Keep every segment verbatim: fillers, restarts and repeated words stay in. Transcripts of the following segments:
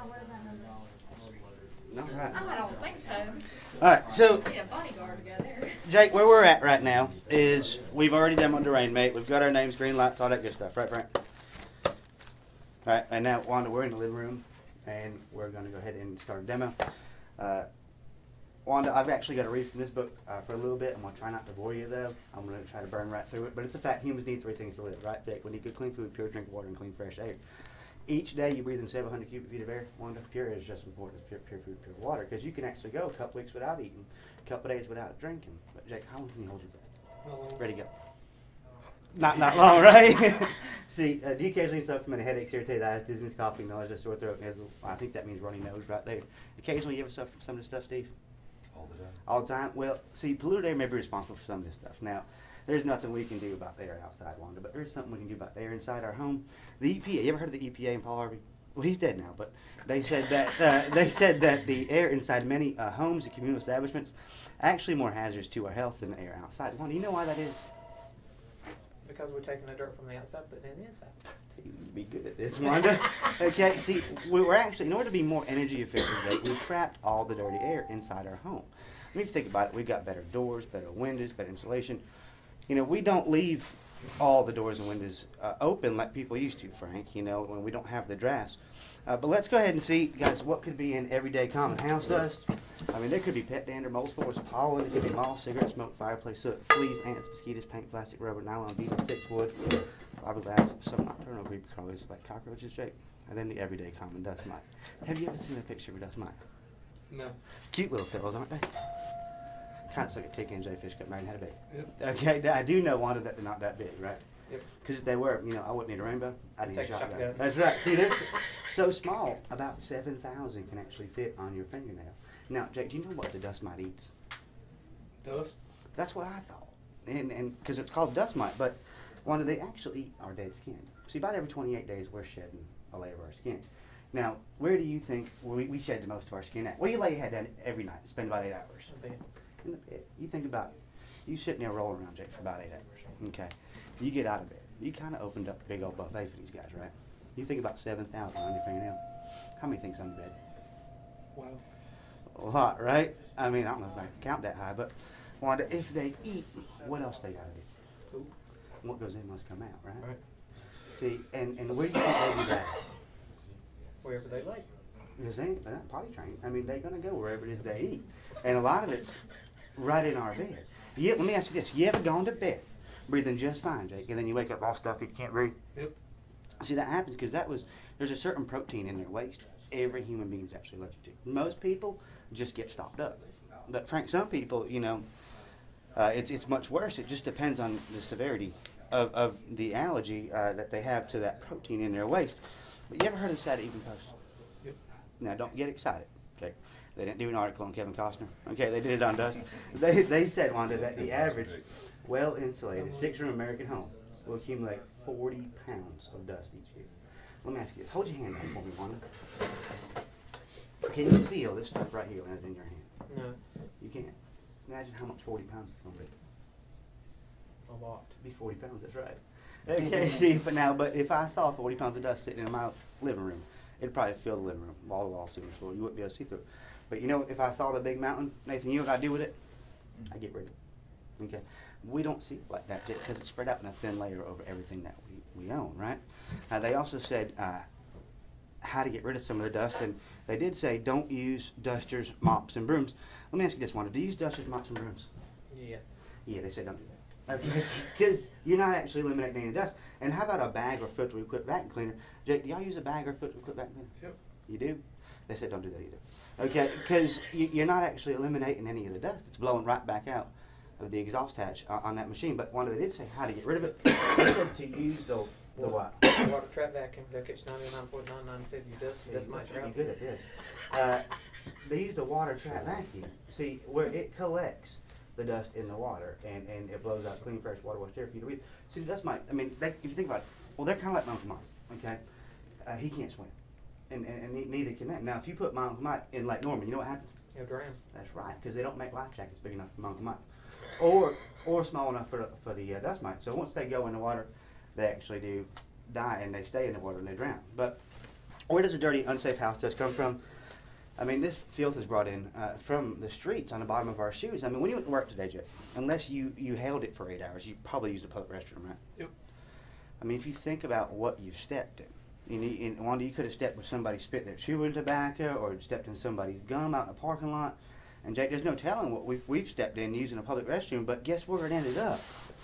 what is that number? No, right. Oh, I don't think so. All right, so Need a bodyguard to go there. Jake, where we're at right now is we've already demoed the Rainmate. We've got our names, green lights, all that good stuff, right, Frank? All right, and now Wanda, we're in the living room, and we're going to go ahead and start a demo. Uh, Wanda, I've actually got to read from this book uh, for a little bit. I'm going to try not to bore you, though. I'm going to try to burn right through it. But it's a fact. Humans need three things to live, right, Jake? We need good, clean food, pure drink water, and clean, fresh air. Each day you breathe in several hundred cubic feet of air. Wanda, pure air is just as important as pure, pure food, pure water, because you can actually go a couple weeks without eating, a couple days without drinking. But, Jake, how long can you hold your breath? Ready to go. Not not long, right? See, uh, do you occasionally suffer from any headaches, irritated eyes, dizziness, coughing, nausea, sore throat, nasal? I think that means runny nose right there. Occasionally you ever suffer from some of this stuff, Steve? All the time. All the time? Well, see, polluted air may be responsible for some of this stuff. Now, there's nothing we can do about the air outside, Wanda, but there's something we can do about the air inside our home. The E P A, you ever heard of the E P A and Paul Harvey? Well, he's dead now, but they said that uh, they said that the air inside many uh, homes and communal establishments actually more hazardous to our health than the air outside. Wanda, you know why that is? Because we're taking the dirt from the outside, putting it in the inside. You'd be good at this, Wanda. Okay, see, we we're actually, in order to be more energy efficient, Jake, we trapped all the dirty air inside our home. I mean, if you think about it, we've got better doors, better windows, better insulation. You know, we don't leave all the doors and windows uh, open like people used to, Frank, you know, when we don't have the drafts. Uh, but let's go ahead and see, guys, what could be in everyday common house dust. I mean, there could be pet dander, mold spores, pollen, it could be moss, cigarette smoke, fireplace soot, fleas, ants, mosquitoes, paint, plastic, rubber, nylon, beaver, sticks, wood, fiberglass, some nocturnal creepy crawlers like cockroaches, Jake, and then the everyday common dust mite. Have you ever seen a picture of a dust mite? No. Cute little fellows, aren't they? Kind of like a tick and jellyfish got married and had a baby. Yep. Okay, I do know, Wanda, that they're not that big, right? Yep. Because if they were, you know, I wouldn't need a rainbow. I'd need Take a a shotgun. shotgun. That's right. See, they're so small, about seven thousand can actually fit on your fingernail. Now, Jake, do you know what the dust mite eats? Dust? That's what I thought. And and because it's called dust mite, but Wanda, they actually eat our dead skin. See, about every twenty-eight days, we're shedding a layer of our skin. Now, where do you think we, we shed the most of our skin at? Where you lay your head down every night, spend about eight hours? In bed. In the bed. You think about it. You sitting there rolling around, Jake, for about eight hours. Okay. You get out of bed. You kind of opened up a big old buffet for these guys, right? You think about seven thousand on your fingernail. How many things on your bed? Wow. A lot, right? I mean, I don't know if I can count that high, but Wanda, if they eat, what else they gotta do? Poop. What goes in must come out, right? Right. See, and, and where do you think they do that? Wherever they lay. Because they, they're not potty trained. I mean, they're gonna go wherever it is they eat. And a lot of it's right in our bed. Yeah, let me ask you this. You ever gone to bed breathing just fine, Jake, and then you wake up all stuffy, you can't breathe? Yep. See, that happens because that was, there's a certain protein in their waste every human being is actually allergic to. Most people just get stopped up. But Frank, some people, you know, uh, it's it's much worse. It just depends on the severity of, of the allergy uh, that they have to that protein in their waste. But you ever heard of the Sad Evening Post? Yep. Now, don't get excited, okay? They didn't do an article on Kevin Costner. Okay, they did it on dust. They, they said, Wanda, that the average well-insulated six-room American home will accumulate forty pounds of dust each year. Let me ask you this. Hold your hand out for me, Wanda. Can you feel this stuff right here when it's in your hand? No. You can't. Imagine how much forty pounds it's going to be. A lot. It'd be forty pounds, that's right. Okay, see, but now, but if I saw forty pounds of dust sitting in my living room, it'd probably fill the living room, wall to wall, ceiling to floor. You wouldn't be able to see through it. But you know, if I saw the big mountain, Nathan, you know what I do with it? I get rid of it. Okay. We don't see it like that because it's spread out in a thin layer over everything that we, we own, right? Uh, they also said uh, how to get rid of some of the dust, and they did say don't use dusters, mops, and brooms. Let me ask you this, Wanda. Do you use dusters, mops, and brooms? Yes. Yeah, they said don't do that. Okay, because you're not actually eliminating any of the dust. And how about a bag or foot to equip vacuum cleaner? Jake, do y'all use a bag or foot to equip vacuum cleaner? Yep. You do? They said don't do that either. Okay, because you, you're not actually eliminating any of the dust. It's blowing right back out of the exhaust hatch uh, on that machine. But Wanda, they did say how to get rid of it. They said to use the, the what? Water trap vacuum. They'll catch ninety-nine point nine nine percent of your dust. Your dust might You're trap. good at this. Uh, they used a water trap vacuum. See, where it collects the dust in the water and, and it blows out clean, fresh water, washed air for you to breathe. See, the dust mite, I mean, they, if you think about it, well, they're kind of like my Uncle Mike, okay? Uh, he can't swim, and, and, and ne- neither can they. Now, if you put my Uncle Mike in Lake Norman, you know what happens? You'll drown. That's right, because they don't make life jackets big enough for my Uncle Mike, or or small enough for the, for the uh, dust mite. So once they go in the water, they actually do die, and they stay in the water and they drown. But Where does the dirty, unsafe house dust come from? I mean, this filth is brought in uh, from the streets on the bottom of our shoes. I mean, when you went to work today, Jay, unless you, you held it for eight hours, you probably used a public restroom, right? Yep. I mean, if you think about what you've stepped in, you need, in Wanda, you could have stepped with somebody spit their chewing tobacco, or stepped in somebody's gum out in the parking lot. And Jake, there's no telling what we've, we've stepped in using a public restroom, but guess where it ended up?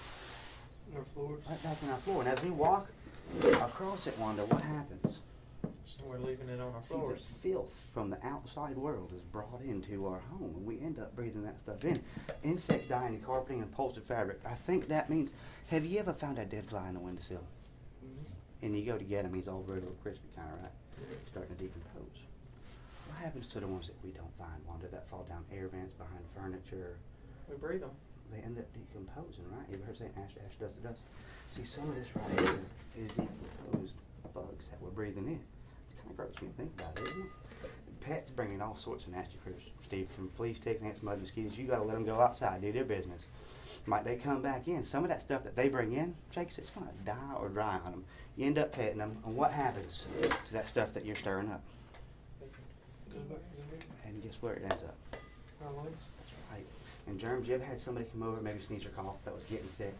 Our floors. Right back in our floor. And as we walk across it, Wanda, what happens? So we're leaving it on our See, floors. the filth from the outside world is brought into our home, and we end up breathing that stuff in. Insects die in carpeting and upholstered fabric. I think that means, have you ever found a dead fly in the windowsill? Mm-hmm. And you go to get him, he's all red or crispy kind of, right? Starting to decompose. What happens to the ones that we don't find, Wanda, that fall down air vents, behind furniture? We breathe them. They end up decomposing, right? You ever heard saying ash, ash, dust to dust? See, some of this right here is decomposed bugs that we're breathing in. It's kind of gross when you think about it, isn't it? Pets bring in all sorts of nasty critters, Steve, from fleas, ticks, ants, mud, mosquitoes. You got to let them go outside, do their business. Might they come back in? Some of that stuff that they bring in, Jake, it's going to die or dry on them. You end up petting them, and what happens to that stuff that you're stirring up? Goes back to the river. And guess where it ends up? Our lungs. That's right. And germs, you ever had somebody come over, maybe sneeze or cough, that was getting sick?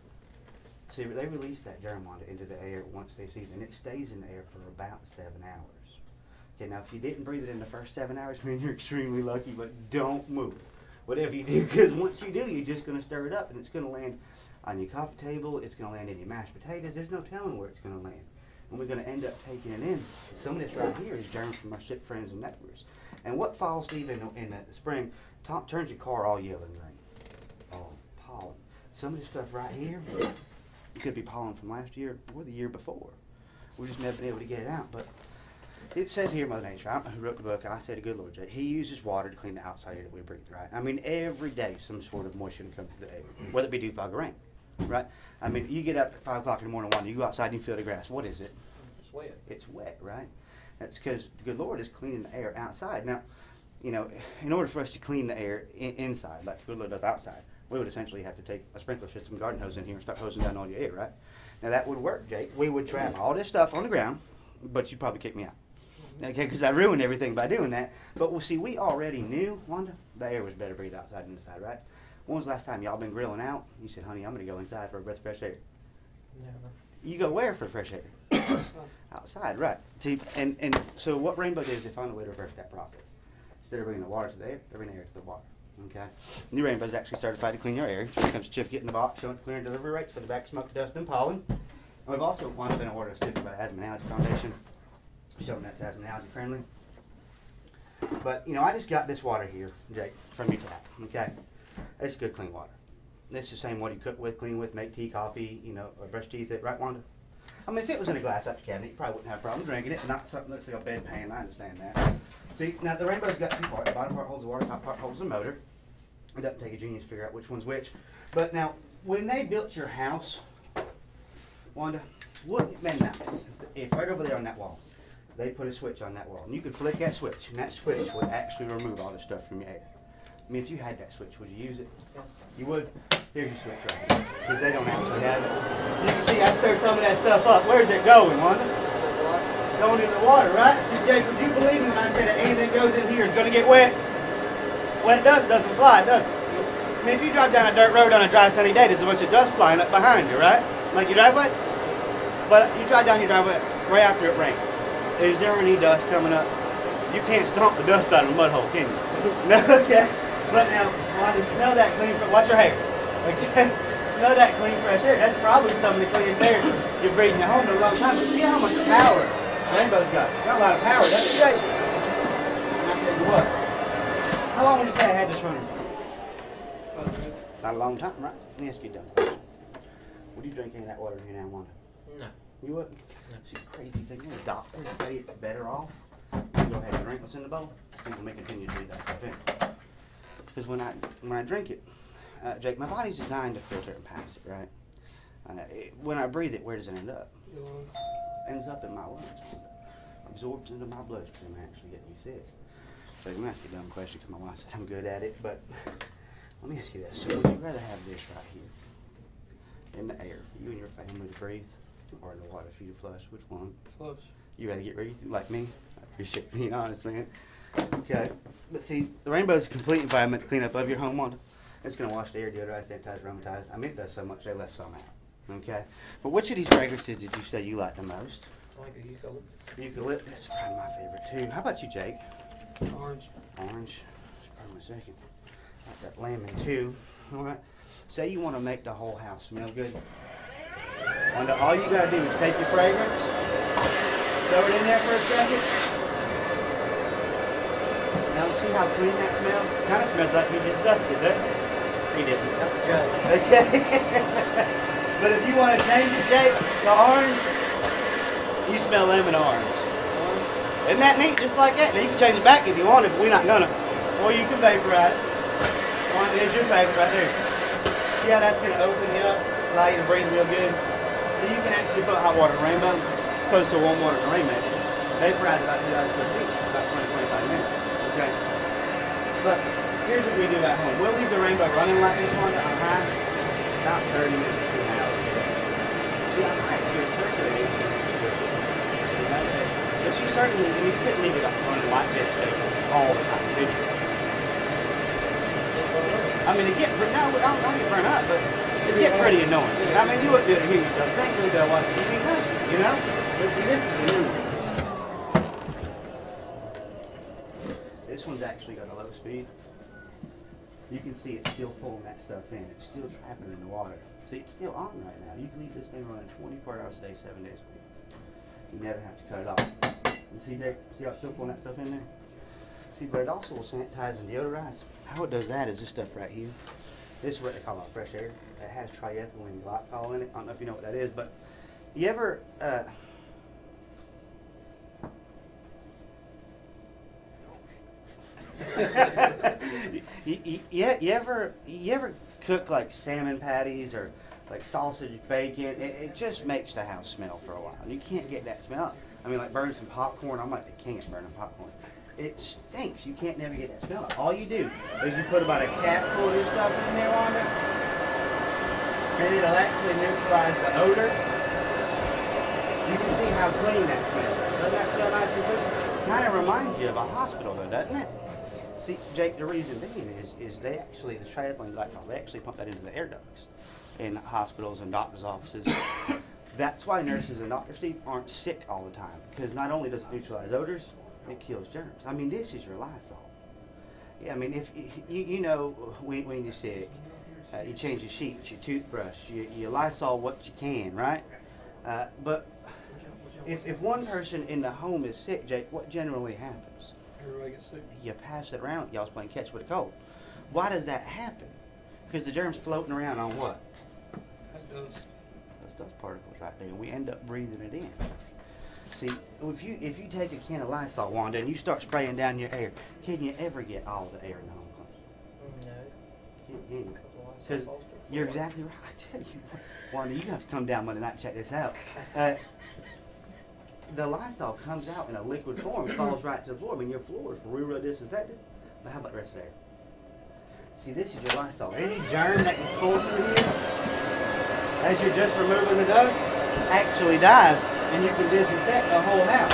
See, they release that germ, Wanda, into the air once they sneeze, and it stays in the air for about seven hours. Okay, now if you didn't breathe it in the first seven hours, I mean, you're extremely lucky, but don't move. Whatever you do, because once you do, you're just going to stir it up, and it's going to land on your coffee table, it's going to land in your mashed potatoes, there's no telling where it's going to land. And we're going to end up taking it in. Some of this right here is germs from our sick friends and neighbors. And what falls, Steve, in, in the spring, top, turns your car all yellow and green. Oh, pollen. Some of this stuff right here could be pollen from last year or the year before. We've just never been able to get it out. But it says here, Mother Nature, I don't know who wrote the book, and I said, good Lord, Jay, he uses water to clean the outside air that we breathe, right? I mean, every day some sort of moisture can come through the air, whether it be dew, fog, or rain, right? I mean, you get up at five o'clock in the morning, one, you go outside and you feel the grass. What is it? It's wet. It's wet, right? That's because the good Lord is cleaning the air outside. Now, you know, in order for us to clean the air in, inside, like the good Lord does outside, we would essentially have to take a sprinkler system, garden hose in here, and start hosing down all your air, right? Now that would work, Jake. We would trap all this stuff on the ground, but you'd probably kick me out. Okay, because I ruined everything by doing that. But we'll see, we already knew, Wanda, the air was better breathed outside than inside, right? When was the last time y'all been grilling out? You said, honey, I'm going to go inside for a breath of fresh air. Never. You go where for fresh air? Outside, right. See, and, and so what Rainbow did is they found a way to reverse that process. Instead of bringing the water to the air, they're bringing the air to the water. Okay? New Rainbow is actually certified to clean your air. So when it comes to certificate in the box, showing clear and delivery rates for the back smoke, dust, and pollen. And we've also once been awarded a certificate by the Asthma and Allergy Foundation, showing that's asthma and allergy friendly. But, you know, I just got this water here, Jake, from your tap, okay? It's good, clean water. It's the same water you cook with, clean with, make tea, coffee, you know, or brush teeth, right, Wanda? I mean, if it was in a glass up cabinet, you probably wouldn't have a problem drinking it. Not something that looks like a bedpan, I understand that. See, now the Rainbow's got two parts. The bottom part holds the water, the top part holds the motor. It doesn't take a genius to figure out which one's which. But now, when they built your house, Wanda, wouldn't it been nice if right over there on that wall, they put a switch on that wall, and you could flick that switch, and that switch would actually remove all the stuff from your air. I mean, if you had that switch, would you use it? Yes. You would? Here's your switch right here, because they don't actually have it. You can see I stirred some of that stuff up. Where's it going, Wanda? Going into the water, right? See, Jake, would you believe me when I say that anything that goes in here is going to get wet? When it does, it doesn't fly, does it? I mean, if you drive down a dirt road on a dry, sunny day, there's a bunch of dust flying up behind you, right? Like your driveway? But you drive down your driveway right after it rains. Is there any dust coming up? You can't stomp the dust out of a mud hole, can you? No, okay. But now, Wanda, smell that clean, watch your hair. Okay? Smell that clean, fresh air. That's probably some of the cleanest air you've breathed in your home in a long time. But see how much power Rainbow's got. Got a lot of power, doesn't it? And I tell you what, how long would you say I had this running? Not a long time, right? Let me ask you a dumb question. Would you drink any of that water here now, Wanda? No. You wouldn't? No. See, the crazy thing is, doctors say it's better off. You go ahead and drink what's in the bowl. People may continue to drink that stuff in. Because when I when I drink it, uh, Jake, my body's designed to filter and pass it, right? Uh, it, when I breathe it, where does it end up? Your lungs. Ends up in my lungs. Absorbs into my bloodstream, actually getting you sick. So let me ask you a dumb question because my wife said I'm good at it, but let me ask you this. So would you rather have this right here in the air for you and your family to breathe, or in the water for you to flush? Which one? Flush. You gotta get ready like me. I appreciate being honest, man. Okay. But see, the Rainbow is a complete environment to clean up of your home, Wanda. It's gonna wash the air, deodorize, sanitize, aromatize. I mean, it does so much, they left some out. Okay? But which of these fragrances did you say you like the most? I like the eucalyptus. Eucalyptus is probably my favorite too. How about you, Jake? Orange. Orange. That's probably my second. I like that lemon too. All right. Say you want to make the whole house smell good. Wanda, all you gotta do is take your fragrance, throw it in there for a second. Now see how clean that smells? Kind of smells like he just dusted, doesn't it? He didn't. That's a joke. Okay. But if you want to change it, Jake, to orange, you smell lemon orange. Isn't that neat? Just like that. Now you can change it back if you want it, but we're not gonna. Or you can vaporize it. One is your favorite right there. See how that's gonna open you up, allow you to breathe real good. So you can actually put hot water in Rainbow, as opposed to warm water in Rainbow. Vaporize about two hours per week, about twenty to twenty-five minutes. Okay. But here's what we do at home. We'll leave the Rainbow running like this one on high, about thirty minutes to an hour. See, I might do a circulation. But you certainly, you couldn't leave it up running like this all the time, did you? I mean, it get, no, I don't, I don't get burnt up, but it get pretty annoying. I mean, you wouldn't do it to hear yourself. Thankfully, they'll watch T V, you know? But see, this is the new one. This one's actually got a low speed. You can see it's still pulling that stuff in. It's still trapping in the water. See, it's still on right now. You can leave this thing running twenty-four hours a day, seven days a week. You never have to cut it off. You see there, see how it's still pulling that stuff in there? See, but it also will sanitize and deodorize. How it does that is this stuff right here. This is what they call it fresh air. It has triethylene glycol in it. I don't know if you know what that is, but you ever, uh, you, you, you, you ever, you ever cook like salmon patties or like sausage, bacon? It, it just makes the house smell for a while. You can't get that smell. I mean, like burning some popcorn. I'm like the king at burning popcorn. It stinks. You can't never get that smell out. All you do is you put about a cap full of this stuff in there on there, and it'll actually neutralize the odor. You can see how clean that smells. Doesn't that smell nice and good? Kind of reminds you of a hospital though, doesn't it? See, Jake, the reason being is, is they actually, the triethylene glycol, they actually pump that into the air ducts in hospitals and doctors' offices. That's why nurses and doctors, Steve, aren't sick all the time, because not only does it neutralize odors, it kills germs. I mean, this is your Lysol. Yeah, I mean, if you, you know when, when you're sick, uh, you change your sheets, your toothbrush, you, you Lysol what you can, right? Uh, but if, if one person in the home is sick, Jake, what generally happens? Everybody gets sick. You pass it around, y'all's playing catch with a cold. Why does that happen? Because the germ's floating around on what? That does. Those dust particles right there, and we end up breathing it in. See, if you if you take a can of Lysol, Wanda, and you start spraying down your air, can you ever get all the air in the home clean? No. Can't, can you? Because Because you're exactly right. I tell you, Wanda, you have to come down Monday night and check this out. Uh, the Lysol comes out in a liquid form, falls right to the floor. I mean, your floor is real, real disinfected. But how about the rest of the air? See, this is your Lysol. Any germ that is pulled through here, as you're just removing the dust, actually dies, and you can disinfect the whole house.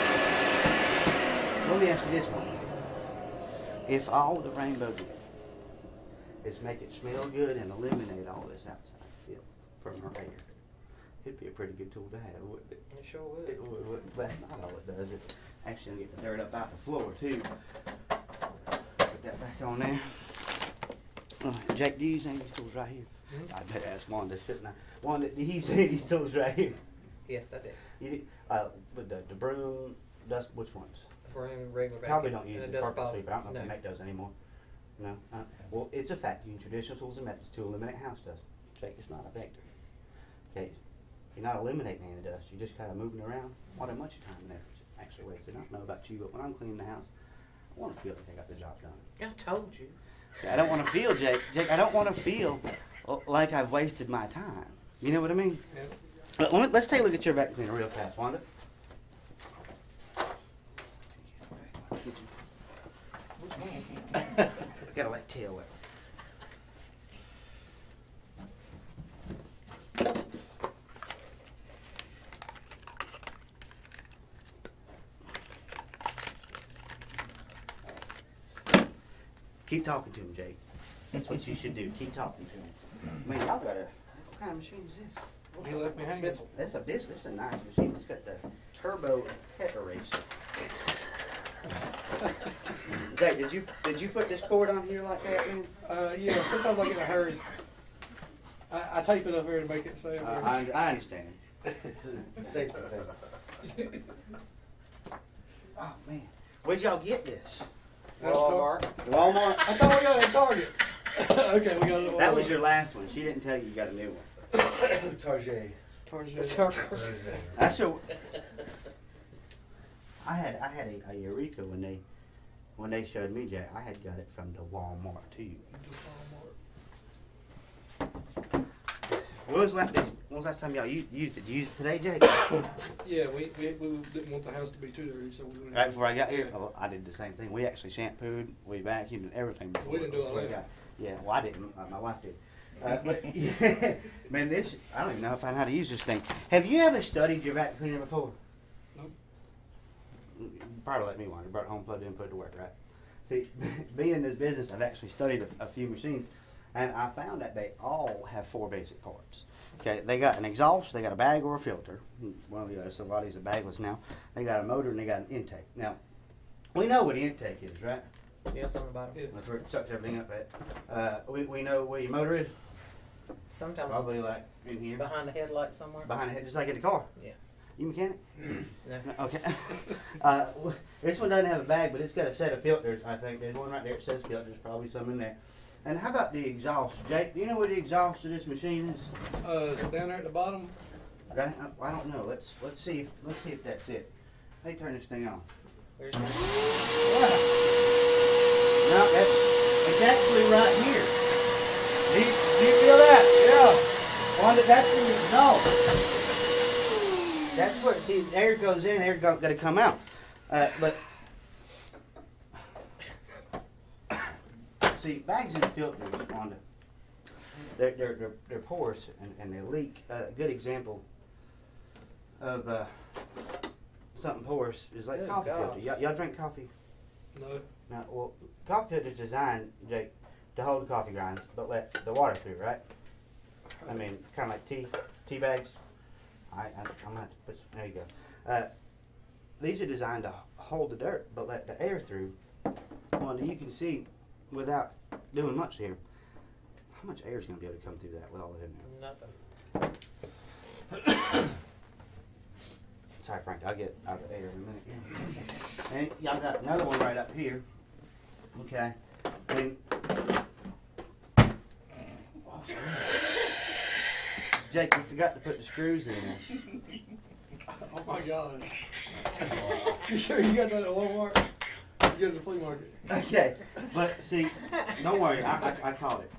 Let me ask you this one. If all the Rainbow did is make it smell good and eliminate all this outside filth from our air, it'd be a pretty good tool to have, wouldn't it? It sure would. It would, would, but that's not all it does. It actually get the dirt up out the floor too. Put that back on there. Uh, Jake, do you use any of these tools right here? Mm-hmm. I better ask Wanda, shouldn't I? Wanda, do you use any of these tools right here? Yes, I did. You do? Uh, with the, the broom, dust, which ones? For any regular vacuum. Probably don't use and the a dust purple ball. sweeper. I don't know if No. they make those anymore. No? Uh, well, it's a fact. You use traditional tools and methods to eliminate house dust. Jake, it's not a vector. Okay? You're not eliminating any of the dust. You're just kind of moving around. Not that much time and effort actually wasted. I don't know about you, but when I'm cleaning the house, I want to feel like I got the job done. I told you. I don't want to feel, Jake. Jake, I don't want to feel uh, like I've wasted my time. You know what I mean? Yeah. Let, let me, let's take a look at your vacuum cleaner real fast, Wanda. Gotta let tail out. Keep talking to him, Jake. That's what you should do. Keep talking to him. Man, y'all got a, what kind of machine is this? He left me hanging. This, that's a, this, this is a nice machine. It's got the turbo pet eraser. Jake, did you, did you put this cord on here like that, man? Uh, yeah, sometimes I get in a hurry. I, I tape it up here to make it stay Uh, up I, here. I understand. Safety thing. Oh, man. Where'd y'all get this? Walmart. Walmart? I thought we got it at Target. Okay, we got it at That was Walmart. your last one. She didn't tell you you got a new one. Target. Target. That's your. I had I had a, a Eureka when they when they showed me Jay. I had got it from the Walmart too. When was last when was last time y'all used, used it? Did you use it today, Jay? Yeah, we, we, we didn't want the house to be too dirty, so we went. Right before I got here, Yeah. oh, I did the same thing. We actually shampooed, we vacuumed, and everything. Before, We didn't do all before I that. got- Yeah, well, I didn't. Uh, my wife did. Uh, but yeah, man, this I don't even know if I know how to use this thing. Have you ever studied your vacuum cleaner before? Nope. You probably let me one. You brought it home, plugged it in, put it to work, right? See, being in this business, I've actually studied a, a few machines, and I found that they all have four basic parts. Okay, they got an exhaust, they got a bag or a filter. One of the other, so a lot of these are bagless now. They got a motor and they got an intake. Now, we know what the intake is, right? Yes, on the bottom. Yeah. That's where it sucks everything up at. Uh, we, we know where your motor is, Sometimes probably like in here, behind the headlight somewhere. behind the head, just like in the car. Yeah. You mechanic? No. No, okay. uh, w- this one doesn't have a bag, but it's got a set of filters, I think. There's one right there that says filters, probably some in there. And how about the exhaust? Jake, do you know where the exhaust of this machine is? Uh, is it down there at the bottom? Right? I, I don't know. Let's let's see if let's see if that's it. How you turn this thing on? Where's Yeah. the- No, that's it's actually right here. Do you, do you feel that? Yeah. On the, that's the exhaust. That's where see air goes in, air got to come out. Uh, but see, bags and filters on the they're they're they're, they're porous and, and they leak. Uh, a good example of uh, something porous is like Good coffee gosh. filter. Y'all, y'all drink coffee? No. Now, well, coffee filter is designed, Jake, to hold coffee grinds, but let the water through, right? I mean, kind of like tea, tea bags. I, I, I'm gonna have to put. There you go. Uh, these are designed to hold the dirt, but let the air through. Well, you can see, without doing much here, how much air is going to be able to come through that with all that in there. Nothing. Sorry, Frank. I'll get out of air in a minute. And y'all got another one right up here. Okay. And Jake, you forgot to put the screws in this. Oh my God. You sure you got that at Walmart? You get it at the flea market. Okay, but see, don't worry, I, I, I caught it.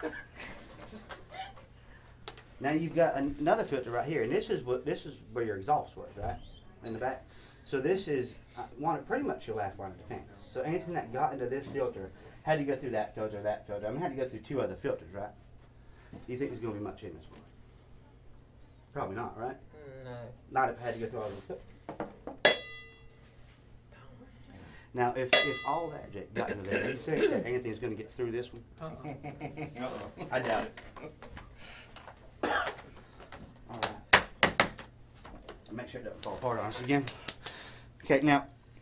Now you've got an- another filter right here, and this is what this is where your exhaust was, right, in the back. So this is uh, one pretty much your last line of defense. So anything that got into this filter had to go through that filter, that filter. I mean, had to go through two other filters, right? Do you think there's going to be much in this one? Probably not, right? No. Not if it had to go through all those filters. Now, if if all that Jake, got into there, do you think that anything's going to get through this one? Uh-uh. I doubt it. All right. Make sure it doesn't fall apart on us again. Okay, now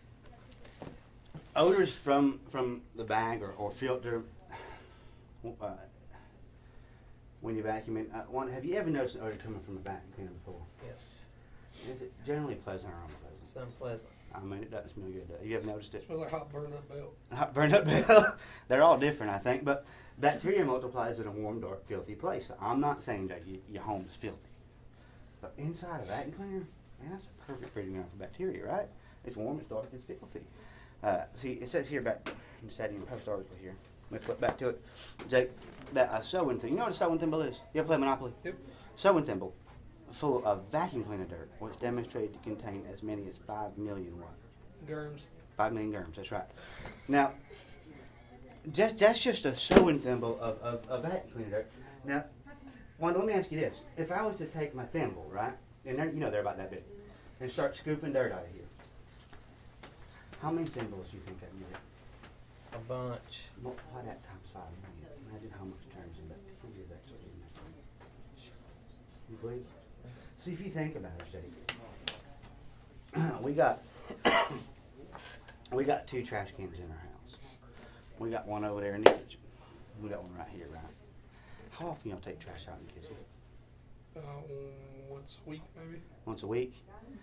odors from from the bag or, or filter uh, when you're vacuuming. Uh, one, have you ever noticed an odor coming from a vacuum cleaner before? Yes. Is it generally pleasant or unpleasant? It's unpleasant. I mean, it doesn't smell good. Does it? Have you ever noticed it? Smells like hot burned up belt. Hot burn up bell. They're all different, I think, but bacteria multiplies in a warm, dark, filthy place. I'm not saying that you, your home is filthy, but inside a vacuum cleaner, man, that's a perfect breeding ground for bacteria, right? It's warm, it's dark, it's filthy. Uh, see, it says here about in the Saturday Post article here. Let's flip back to it, Jake. That a sewing thing. You know what a sewing thimble is? You ever play Monopoly? Yep. Sewing thimble, full of vacuum cleaner dirt, was demonstrated to contain as many as five million what? Germs. Five million germs, that's right. Now, just that's just a sewing thimble of, of, of vacuum cleaner dirt. Now, Wanda, let me ask you this. If I was to take my thimble, right, and they're, you know they're about that big, and start scooping dirt out of here, how many thimbles do you think I'd get? A bunch. Multiply that times five million. Imagine how much turns in bacteria is actually in that thing. You believe? See, if you think about it, Jake, we got we got two trash cans in our house. We got one over there in the kitchen. We got one right here, right? How often y'all take trash out in the kitchen? Uh, once a week, maybe. Once a week?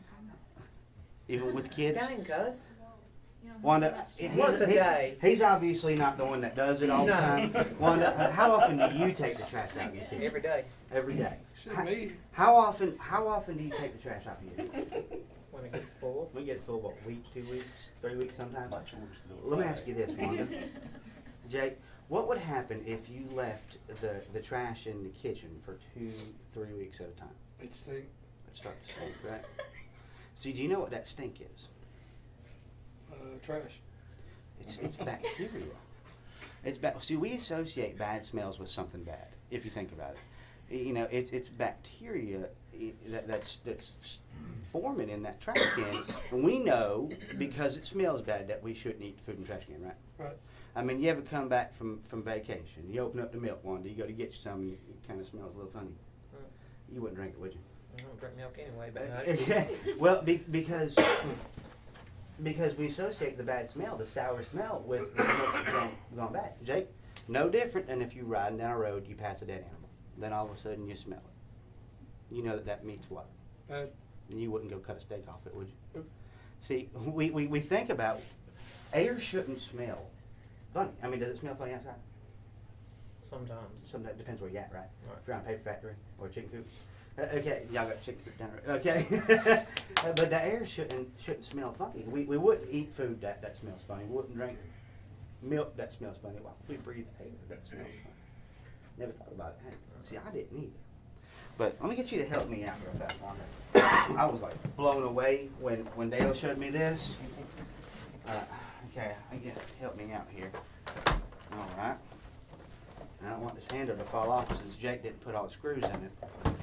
Even with the kids? Dang, cuz. Wanda, he's, Once a he- day. he's obviously not the one that does it all the No. time. Wanda, uh, how often do you take the trash out in your kitchen? Every day. Every day. Shit, How, me. how often? How often do you take the trash out in your kitchen? When it gets full. We get full what, week, two weeks, three weeks sometimes. Let me ask you this, Wanda. Jake, what would happen if you left the the trash in the kitchen for two, three weeks at a time? It stink. It'd start to stink, right? See, do you know what that stink is? Uh, trash. It's it's bacteria. It's ba- see, we associate bad smells with something bad. If you think about it, you know, it's it's bacteria i- that, that's that's forming in that trash can, and we know because it smells bad that we shouldn't eat food in trash can, right? Right. I mean, you ever come back from from vacation? You open up the milk one day, you go to get you some, and it kind of smells a little funny. Mm. You wouldn't drink it, would you? I don't drink milk anyway, but Okay. Well, be, because because we associate the bad smell, the sour smell, with the milk that's gone, gone bad. Jake, no different than if you're riding down a road, you pass a dead animal, then all of a sudden you smell it. You know that that meat's what? Bad. And you wouldn't go cut a steak off it, would you? Nope. See, we, we, we think about air shouldn't smell funny. I mean, does it smell funny outside? sometimes. Sometimes it depends where you're at, right? Right. If you're on a paper factory or a chicken coop. Uh, okay, y'all got chicken coop down there. Okay. uh, but the air shouldn't shouldn't smell funny. We we wouldn't eat food that, that smells funny. We wouldn't drink milk that smells funny. Why would we breathe air that smells funny? Never thought about it. Hey, see, I didn't either. But let me get you to help me out real fast, Wanda. I was like blown away when, when Dale showed me this. Uh, okay, I guess help me out here. All right. I don't want this handle to fall off since Jake didn't put all the screws in it.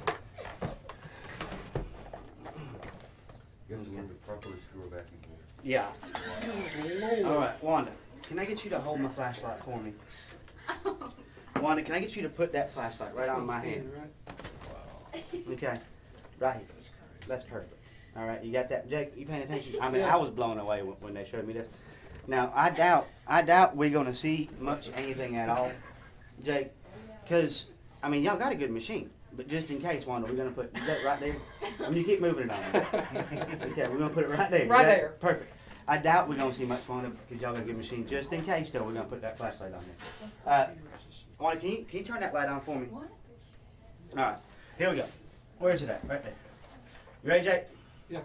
You have to learn to properly screw a vacuum cleaner. Yeah. All right, Wanda, can I get you to hold my flashlight for me? Wanda, can I get you to put that flashlight right on my hand? Okay, right here. That's perfect. All right, you got that, Jake? You paying attention? I mean, I was blown away when, when they showed me this. Now, I doubt, I doubt we're gonna see much anything at all, Jake, because I mean, y'all got a good machine, but just in case, Wanda, we're gonna put that right there. I mean, you keep moving it on. Okay, we're gonna put it right there. Right Yeah, there. Perfect. I doubt we're gonna see much, Wanda, because y'all got a good machine. Just in case, though, we're gonna put that flashlight on there. Uh, Wanda, can you can you turn that light on for me? What? All right, here we go. Where's it at? Right there. You ready, Jake? Yeah.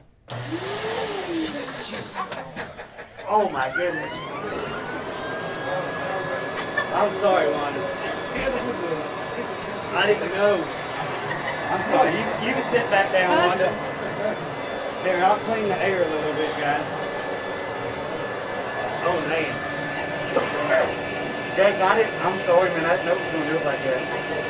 Oh my goodness. I'm sorry, Wanda. I didn't know. I'm sorry. You, you can sit back down, Wanda. Here, I'll clean the air a little bit, guys. Oh man. Jake, I didn't. I'm sorry, man. I didn't know it was gonna do it like that.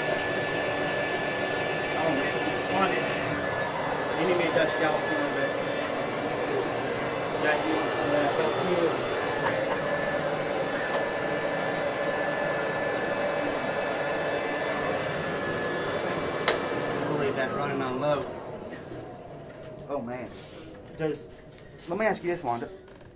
Oh man. Wanda, you need me to dust y'all for a little bit. Jack, you want some of that? We'll leave that running on low. Oh man. Does let me ask you this, Wanda.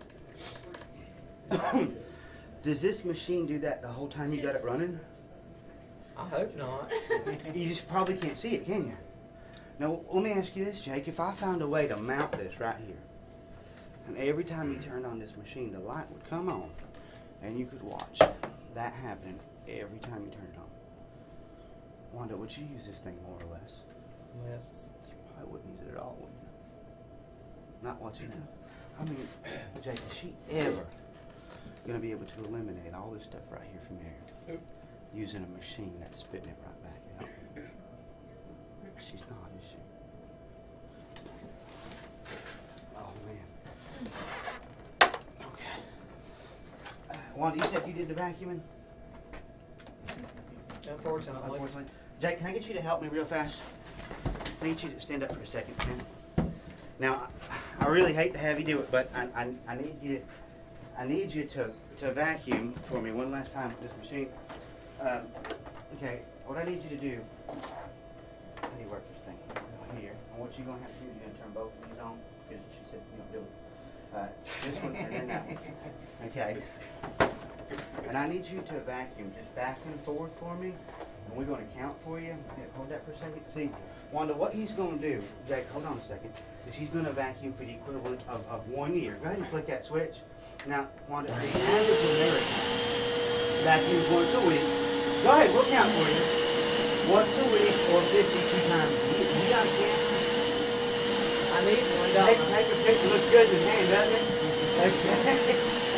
Does this machine do that the whole time you got it running? I hope not. You just probably can't see it, can you? Now, let me ask you this, Jake. If I found a way to mount this right here, and every time you turned on this machine, the light would come on, and you could watch that happening every time you turned it on. Wanda, would you use this thing more or less? Yes. You probably wouldn't use it at all, would you? Not watching that. I mean, Jake, is she ever going to be able to eliminate all this stuff right here from there Nope. using a machine that's spitting it right back out? She's not, is she? Oh, man. Okay. Uh, Wanda, you said you did the vacuuming? Unfortunately. Unfortunately. Jake, can I get you to help me real fast? I need you to stand up for a second, man. Now, I I really hate to have you do it, but I, I, I need you, I need you to, to vacuum for me one last time with this machine. Um, okay, what I need you to do, how do you work this thing? Here. And what you're going to have to do is you're going to turn both of these on, because she said you don't do it. Uh, this one and then that one. Okay. And I need you to vacuum just back and forth for me. And we're going to count for you. Yeah, hold that for a second. See, Wanda, what he's going to do, Jake, hold on a second, is he's going to vacuum for the equivalent of, of one year. Go ahead and flick that switch. Now, Wanda, the average American vacuums once a week. Go ahead, we'll count for you. Once a week or fifty-two times a week. You got a count? I need one, Take, don't I? take a picture. Looks good in his hand, doesn't it? Okay.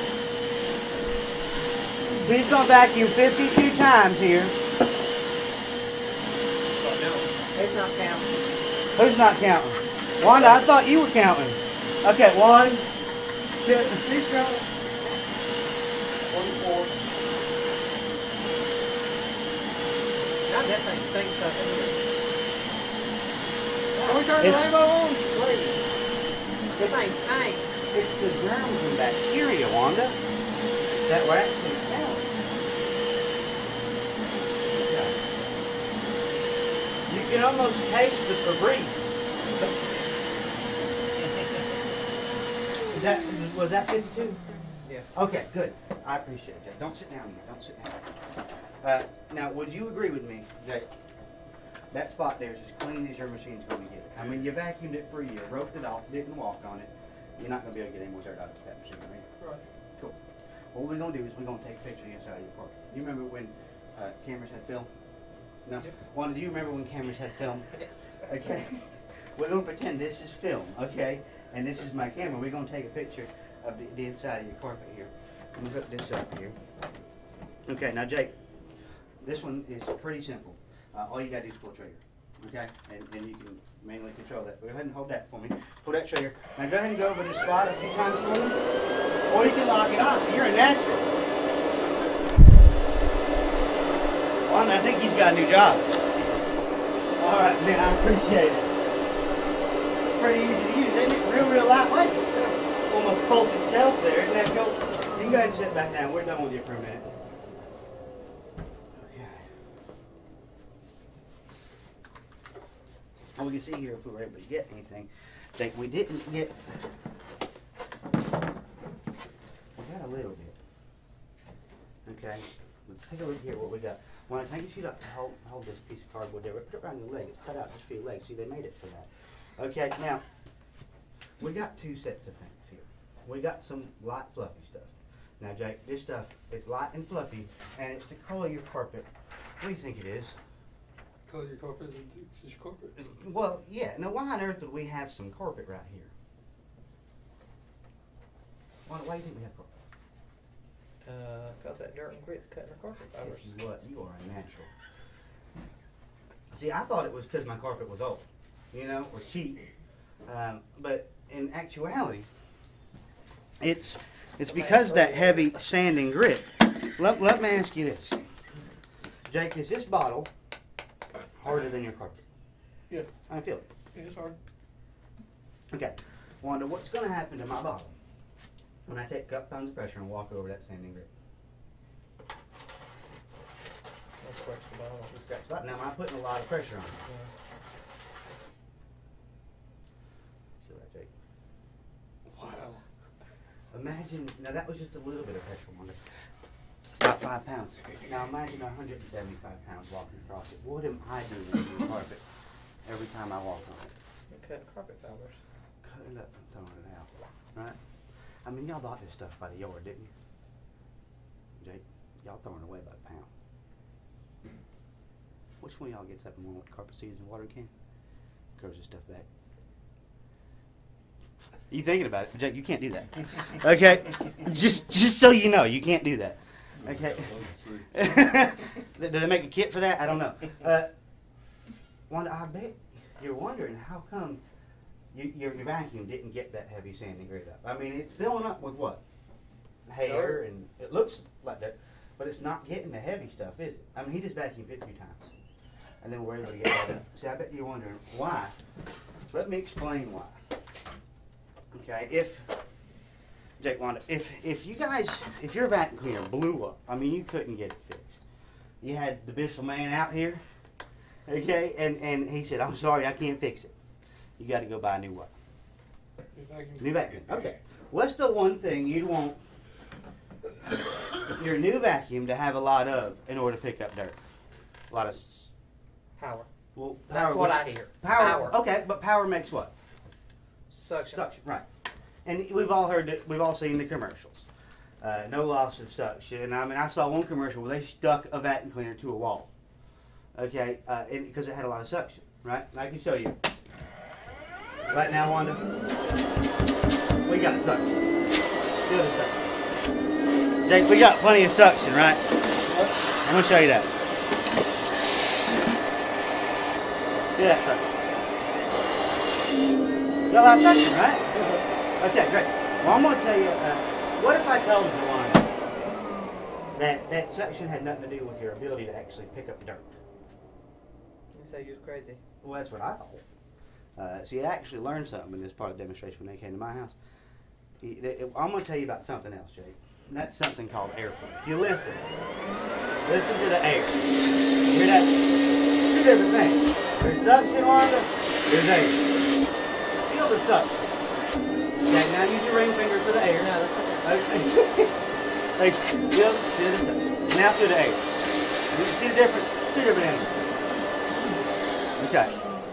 So he's going to vacuum fifty-two times here. It's not counting. Who's not counting? Wanda, I thought you were counting. Okay, one, two, speak strong. Twenty-four. Now that thing stinks up in here. Can we turn the It's- rainbow on? Please. The thing stinks. It's the germs and bacteria, Wanda, that we're actually smelling. You can almost taste the Febreze. Is that, was that fifty-two? Yeah. Okay, good. I appreciate it, Jake. Don't sit down yet. Don't sit down. Uh, now, would you agree with me, Jake? That spot there is as clean as your machine's going to get it. I mean, you vacuumed it for a year, roped it off, didn't walk on it. You're not going to be able to get any more dirt out of that machine, right? Right. Cool. What we're going to do is we're going to take a picture of the inside of your car. You remember when uh, cameras had film? No? Yep. Wanda, do you remember when cameras had film? Yes. Okay. We're going to pretend this is film, okay? And this is my camera. We're going to take a picture of the, the inside of your carpet here. I'm going to hook this up here. Okay, now Jake, this one is pretty simple. Uh, all you got to do is pull a trigger, okay? And then you can manually control that. Go ahead and hold that for me. Pull that trigger. Now go ahead and go over this spot a few times for me. Or you can lock it on, so you're a natural. Well, I think he's got a new job. All right, man, I appreciate it. It's pretty easy to use, isn't it? Real, real lightweight. Almost pulls itself there. Isn't that cool? You can go ahead and sit back down. We're done with you for a minute. Okay. And we can see here if we were able to get anything. Think we didn't get. We got a little bit. Okay. Let's take a look here what we got. Well, I think you should hold, hold this piece of cardboard there. Put it around your leg. It's cut out just for your legs. See, they made it for that. Okay, now, we got two sets of things here. We got some light, fluffy stuff. Now, Jake, this stuff is light and fluffy, and it's to color your carpet. What do you think it is? Color your carpet is it's your carpet. It's- well, yeah. Now, why on earth would we have some carpet right here? Why, why do you think we have carpet? Uh, cause that dirt and grit's cutting our carpet fibers. Yes, what? You are a natural. See, I thought it was because my carpet was old, you know, or cheap. Um, but in actuality, it's it's because that heavy sand and grit. Let, let me ask you this. Jake, is this bottle harder than your carpet? Yeah. I feel it. Yeah, it's hard. Okay. Wanda, what's going to happen to my bottle when I take a couple pounds of pressure and walk over that sand and grit? I'll scratch the bottom of the scratch. Right now, I'm putting a lot of pressure on it. See that, Jake? Wow. Imagine, now that was just a little bit of pressure, Wanda. About five pounds. Now imagine one hundred seventy-five pounds walking across it. What am I doing to the carpet every time I walk on it? You're cutting carpet fibers. Cut it up and throwing it out, right? I mean, y'all bought this stuff by the yard, didn't you? Jake, y'all throwing away about a pound. Which one of y'all gets up in one with carpet seeds and water can? Grows this stuff back. You thinking about it, Jake? You can't do that. Okay, just just so you know, you can't do that. Okay. Do they make a kit for that? I don't know. Uh, Wanda, I bet you're wondering how come you, your, your vacuum didn't get that heavy sand and grit up. I mean, it's filling up with what? Hair, and it looks like that, but it's not getting the heavy stuff, is it? I mean, he just vacuumed fifty times, and then we're able to get that up. See, I bet you're wondering why. Let me explain why. Okay, if Jake, Wanda, if if you guys, if your vacuum cleaner blew up, I mean, you couldn't get it fixed. You had the Bissell man out here, okay, and and he said, "I'm sorry, I can't fix it. You got to go buy a new what? If I can- New vacuum." Okay. What's the one thing you'd want your new vacuum to have a lot of in order to pick up dirt? A lot of. s- Power. Well, That's power- what I hear. Power. Power. Okay, but power makes what? Suction. Suction, right. And we've all heard it, we've all seen the commercials. Uh, no loss of suction. I mean, I saw one commercial where they stuck a vacuum cleaner to a wall. Okay, uh, because it had a lot of suction, right? And I can show you. Right now, Wanda, we got suction. Feel the suction. Jake, we got plenty of suction, right? I'm going to show you that. Feel that suction. Got a lot of suction, right? Okay, great. Well, I'm going to tell you, uh, what if I told you, Wanda, that that suction had nothing to do with your ability to actually pick up dirt? You say you was crazy. Well, that's what I thought. Uh, so you actually learned something in this part of the demonstration when they came to my house. You- they- I'm going to tell you about something else, Jake. And that's something called airflow. If you listen, listen to the air. Hear that? Two different things. There's suction, Wanda. There's air. Feel the suction. Okay, now use your ring finger for the air. No, that's okay. Okay. Like, feel, feel the suction. Now feel the air. You can see the difference. Two different animals. Okay.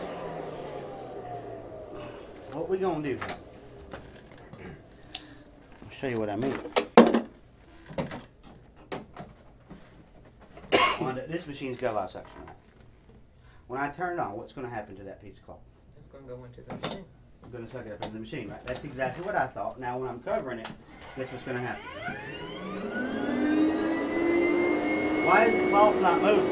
What we gonna do? I'll show you what I mean. Wanda, this machine's got a lot of suction on it. When I turn it on, what's gonna happen to that piece of cloth? It's going to go into the machine. I'm going to suck it up into the machine, right? That's exactly what I thought. Now, when I'm covering it, guess what's going to happen? Why is the cloth not moving?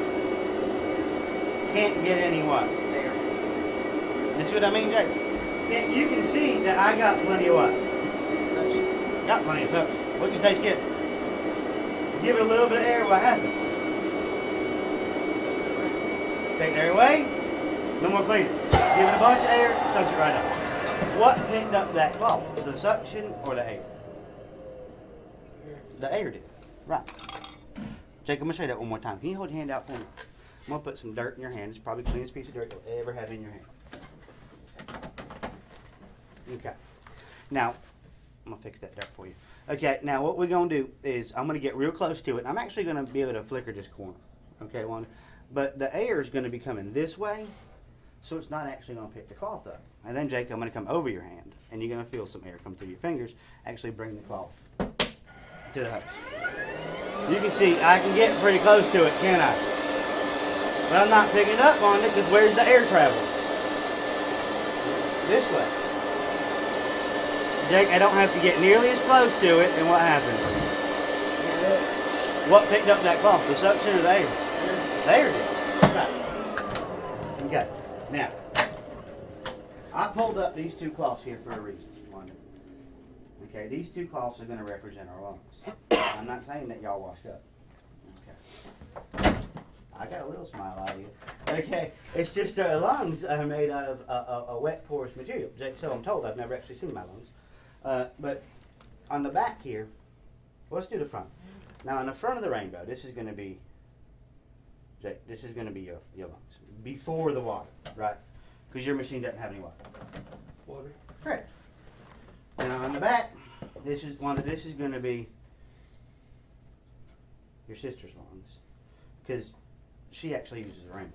Can't get any what? There. You see what I mean, Jake? Can't, you can see that I got plenty of what? Suction. Got plenty of suction. What do you say, Skip? Give it a little bit of air, what happens? Take the air away, no more cleaning. Give it a bunch of air, sucks it right up. What picked up that cloth? The suction or the air? The air did. Right. Jake, I'm going to show you that one more time. Can you hold your hand out for me? I'm going to put some dirt in your hand. It's probably the cleanest piece of dirt you'll ever have in your hand. Okay. Now, I'm going to fix that dirt for you. Okay, now what we're going to do is I'm going to get real close to it. I'm actually going to be able to flicker this corner. Okay, one. But the air is going to be coming this way, so it's not actually going to pick the cloth up. And then, Jake, I'm going to come over your hand, and you're going to feel some air come through your fingers, actually bring the cloth to the hose. You can see I can get pretty close to it, can't I? But I'm not picking it up on it because where's the air travel? This way. Jake, I don't have to get nearly as close to it, and what happens? What picked up that cloth? The suction or the air? The air did. Right. Okay. Now, I pulled up these two cloths here for a reason. Wanda. Okay, these two cloths are going to represent our lungs. I'm not saying that y'all washed up. Okay. I got a little smile out of you. Okay, it's just our lungs are made out of a, a, a wet, porous material. Jake, so I'm told. I've never actually seen my lungs. Uh, but on the back here, let's do the front. Now, on the front of the rainbow, this is going to be, Jake, this is going to be your, your lungs. Before the water, right? Because your machine doesn't have any water. Water. Correct. Now, on the back, this is one of this is going to be your sister's lungs. Because she actually uses a rainbow.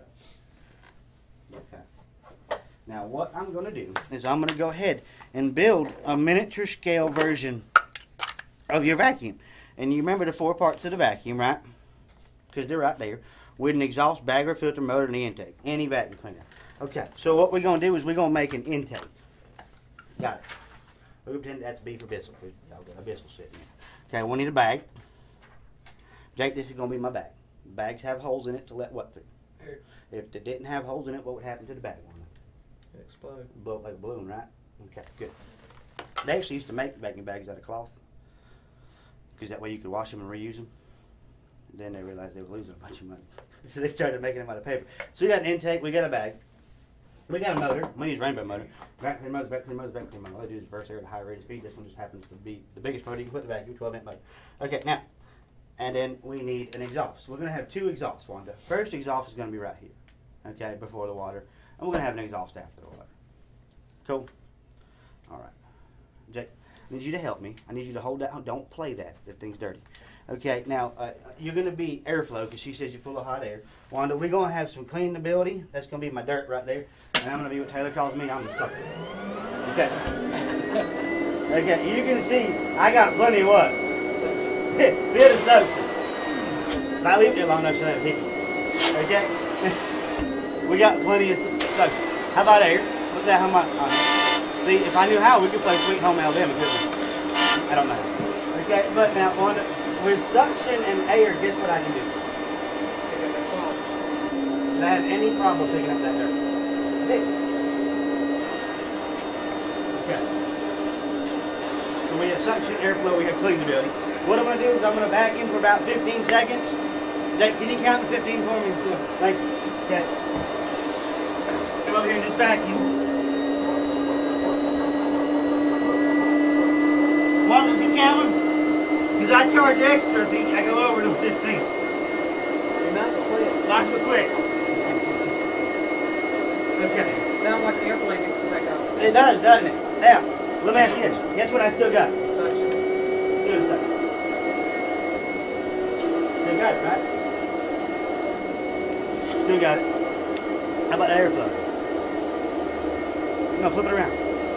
Okay. Now what I'm going to do is I'm going to go ahead and build a miniature scale version of your vacuum. And you remember the four parts of the vacuum, right? Because they're right there. With an exhaust, bagger, filter, motor, and the intake. Any vacuum cleaner. Okay, so what we're going to do is we're going to make an intake. Got it. We're going to pretend that's B for Bissell. I'll get a Bissell sitting there. Okay, we'll need a bag. Jake, this is going to be my bag. Bags have holes in it to let what through? Air. If it didn't have holes in it, what would happen to the bag? It explode. Blow up like a balloon, right? Okay, good. They actually used to make vacuum bags out of cloth because that way you could wash them and reuse them. Then they realized they were losing a bunch of money. So they started making them out of paper. So we got an intake, we got a bag. We got a motor. We use rainbow motor. Back clean motors, back clean motors, back clean motor. All I do is reverse air at a high rate of speed. This one just happens to be the biggest motor you can put in the vacuum, twelve amp motor. Okay, now, and then we need an exhaust. We're going to have two exhausts, Wanda. First exhaust is going to be right here, okay, before the water. And we're going to have an exhaust after the water. Cool? All right. Jake, I need you to help me. I need you to hold that. Don't play that. That thing's dirty. Okay, now, uh, you're going to be airflow because she says you're full of hot air. Wanda, we're going to have some cleanability. That's going to be my dirt right there. And I'm going to be what Taylor calls me. I'm the sucker. Okay. Okay, you can see I got plenty of what? Bit of suction. If I leave it there long enough, she'll have hit me. Okay? We got plenty of suction. How about air? What's that? How much? Uh, see, if I knew how, we could play Sweet Home Alabama, couldn't we? I don't know. Okay, but now, Wanda, with suction and air, guess what I can do? Did I have any problem picking up that dirt? I did. Okay. So we have suction, airflow, we have cleanability. What I'm going to do is I'm going to vacuum for about fifteen seconds. Jake, can you count to fifteen for me? Yeah. Thank you. Okay. Come over here and just vacuum. What was he counting? Because I charge extra if I go over to fifteen. You're nice and quick. Nice but quick. Okay. Sounds like the airplane needs to take off. It does, doesn't it? Now, let me ask you this. Guess what I still got? Suction. Still suction. Still got it, right? Still got it. How about the airflow? No, flip it around.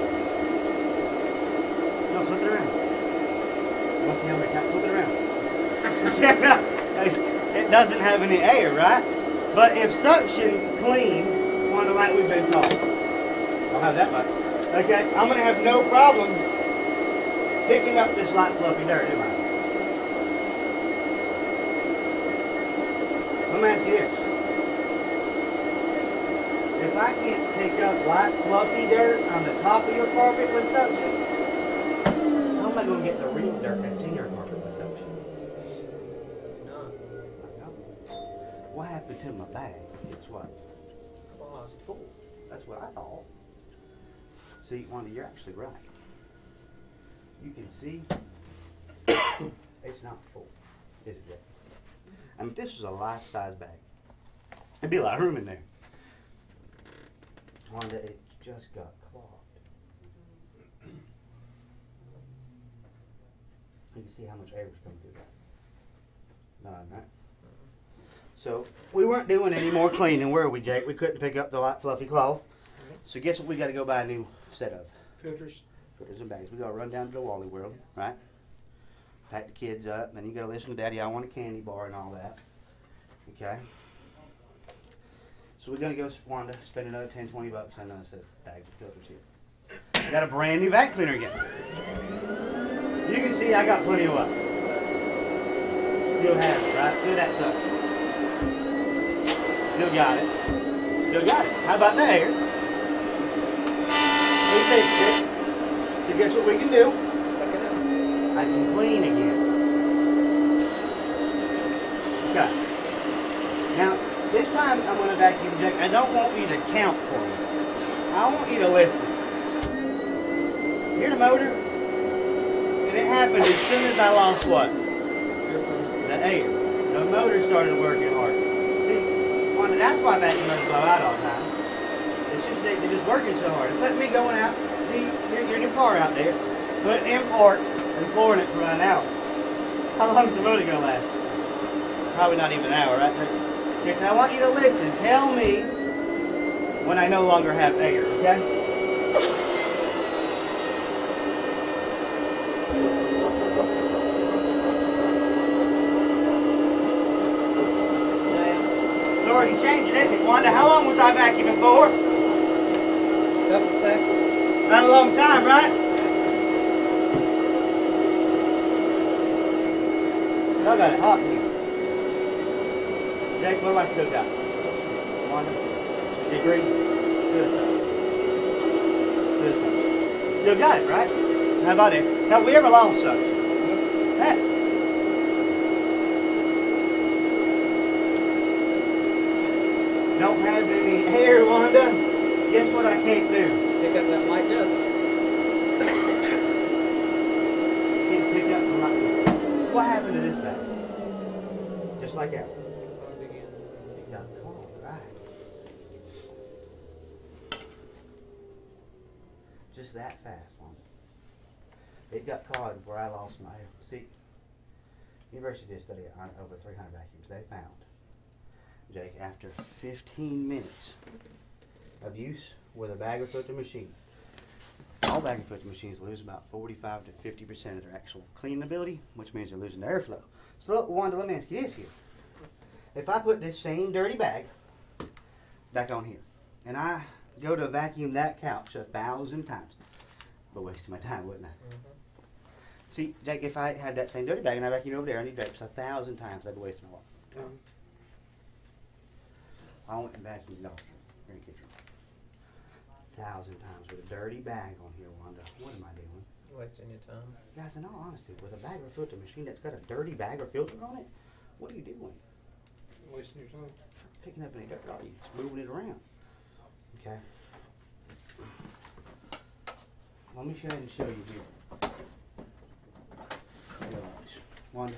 No, flip it around. Let's see how many times. Flip it around. It doesn't have any air, right? But if suction cleans, one of like we've been taught, I'll have that much. Okay, I'm going to have no problem picking up this light fluffy dirt, am I? Let me ask you this. If I can't pick up light fluffy dirt on the top of your carpet with suction, how am I going to get the real dirt that's in your carpet with suction? None. What happened to my bag? It's what? Clogged. It's full. That's what I thought. See, Wanda, you're actually right. You can see it's not full, is it, Jay? I mean, if this was a life-size bag, there'd be a lot of room in there. Wanda, it just got clogged. You can see how much air was coming through that. None, right? So, we weren't doing any more cleaning, were we, Jake? We couldn't pick up the light, fluffy cloth. So, guess what we got to go buy a new set of? Filters. Filters and bags. We got to run down to the Wally World, right? Pack the kids up. Then you got to listen to Daddy, I want a candy bar and all that. Okay? So, we're going to go, Wanda, spend another ten, twenty bucks on another set of bags of filters here. I got a brand new vac cleaner again. You can see I got plenty of what? Still have it, right? Still that stuff. Still got it. Still got it. How about the air? We fixed it. So guess what we can do? I can clean again. Okay. Now, this time I'm going to vacuum check. I don't want you to count for me. I want you to listen. Hear the motor? And it happened as soon as I lost what? The air. The motor started working hard. See, Wanda, that's why vacuum motors blow out all the time. It's just they, they're just working so hard. It's like me going out, see, you're, you're in your car out there, putting in park and flooring it for an hour. How long is the motor going to last? Probably not even an hour, right? Okay, so I want you to listen. Tell me when I no longer have air, okay? It's already changing, isn't it, Wanda? How long was I vacuuming for? Couple seconds. Not a long time, right? I got it hot in here. Jake, what do I still got? Wanda? Degree? Still stuff. Still stuff. Still got it, right? How about it? Have we ever lost something? That. Don't have any hair, Wanda. Guess what I can't do? Pick up that light dust. Can't pick up the light. What happened to this bag? Just like that. It got caught, right? Just that fast, one. It got caught where I lost my. See, University did a study on over three hundred vacuums. They found, Jake, after fifteen minutes of use with a bagger filter machine, all bagger filter machines lose about forty-five to fifty percent of their actual cleaning ability, which means they're losing their airflow. So, look, Wanda, let me ask you this here. If I put this same dirty bag back on here, and I go to vacuum that couch a thousand times, but wasting my time, wouldn't I? Mm-hmm. See, Jake, if I had that same dirty bag and I vacuumed over there, I need drapes a thousand times, I'd be wasting my time. Um, I went and vacuumed off here in the kitchen. Thousand times with a dirty bag on here, Wanda. What am I doing? Wasting your time. Guys, in all honesty, with a bagger filter machine that's got a dirty bagger filter on it, what are you doing? wasting your time. Picking up any dirt, are you? Just moving it around. Okay. Let me show you and show you here. Realize, Wanda.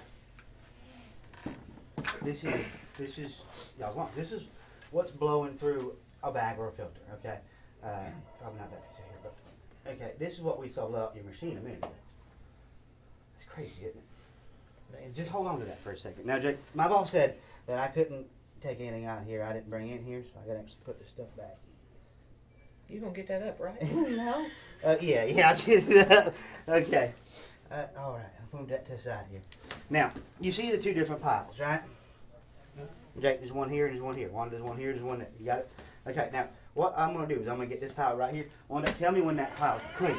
This is this is y'all want this is what's blowing through a bag or a filter. Okay. Uh, probably not that piece of here, but okay. This is what we saw blow out your machine a minute ago. It's crazy, isn't it? It's amazing. Just hold on to that for a second. Now, Jake, my boss said that I couldn't take anything out here I didn't bring in here, so I got to actually put this stuff back. You gonna get that up, right? No. Uh, yeah, yeah, I'll get it up. Okay. Uh, all right, I'll move that to the side here. Now, you see the two different piles, right? Jake, there's one here and there's one here. One, there's one here, there's one there. You got it? Okay, now, what I'm going to do is I'm going to get this pile right here. Wanda, tell me when that pile's clean.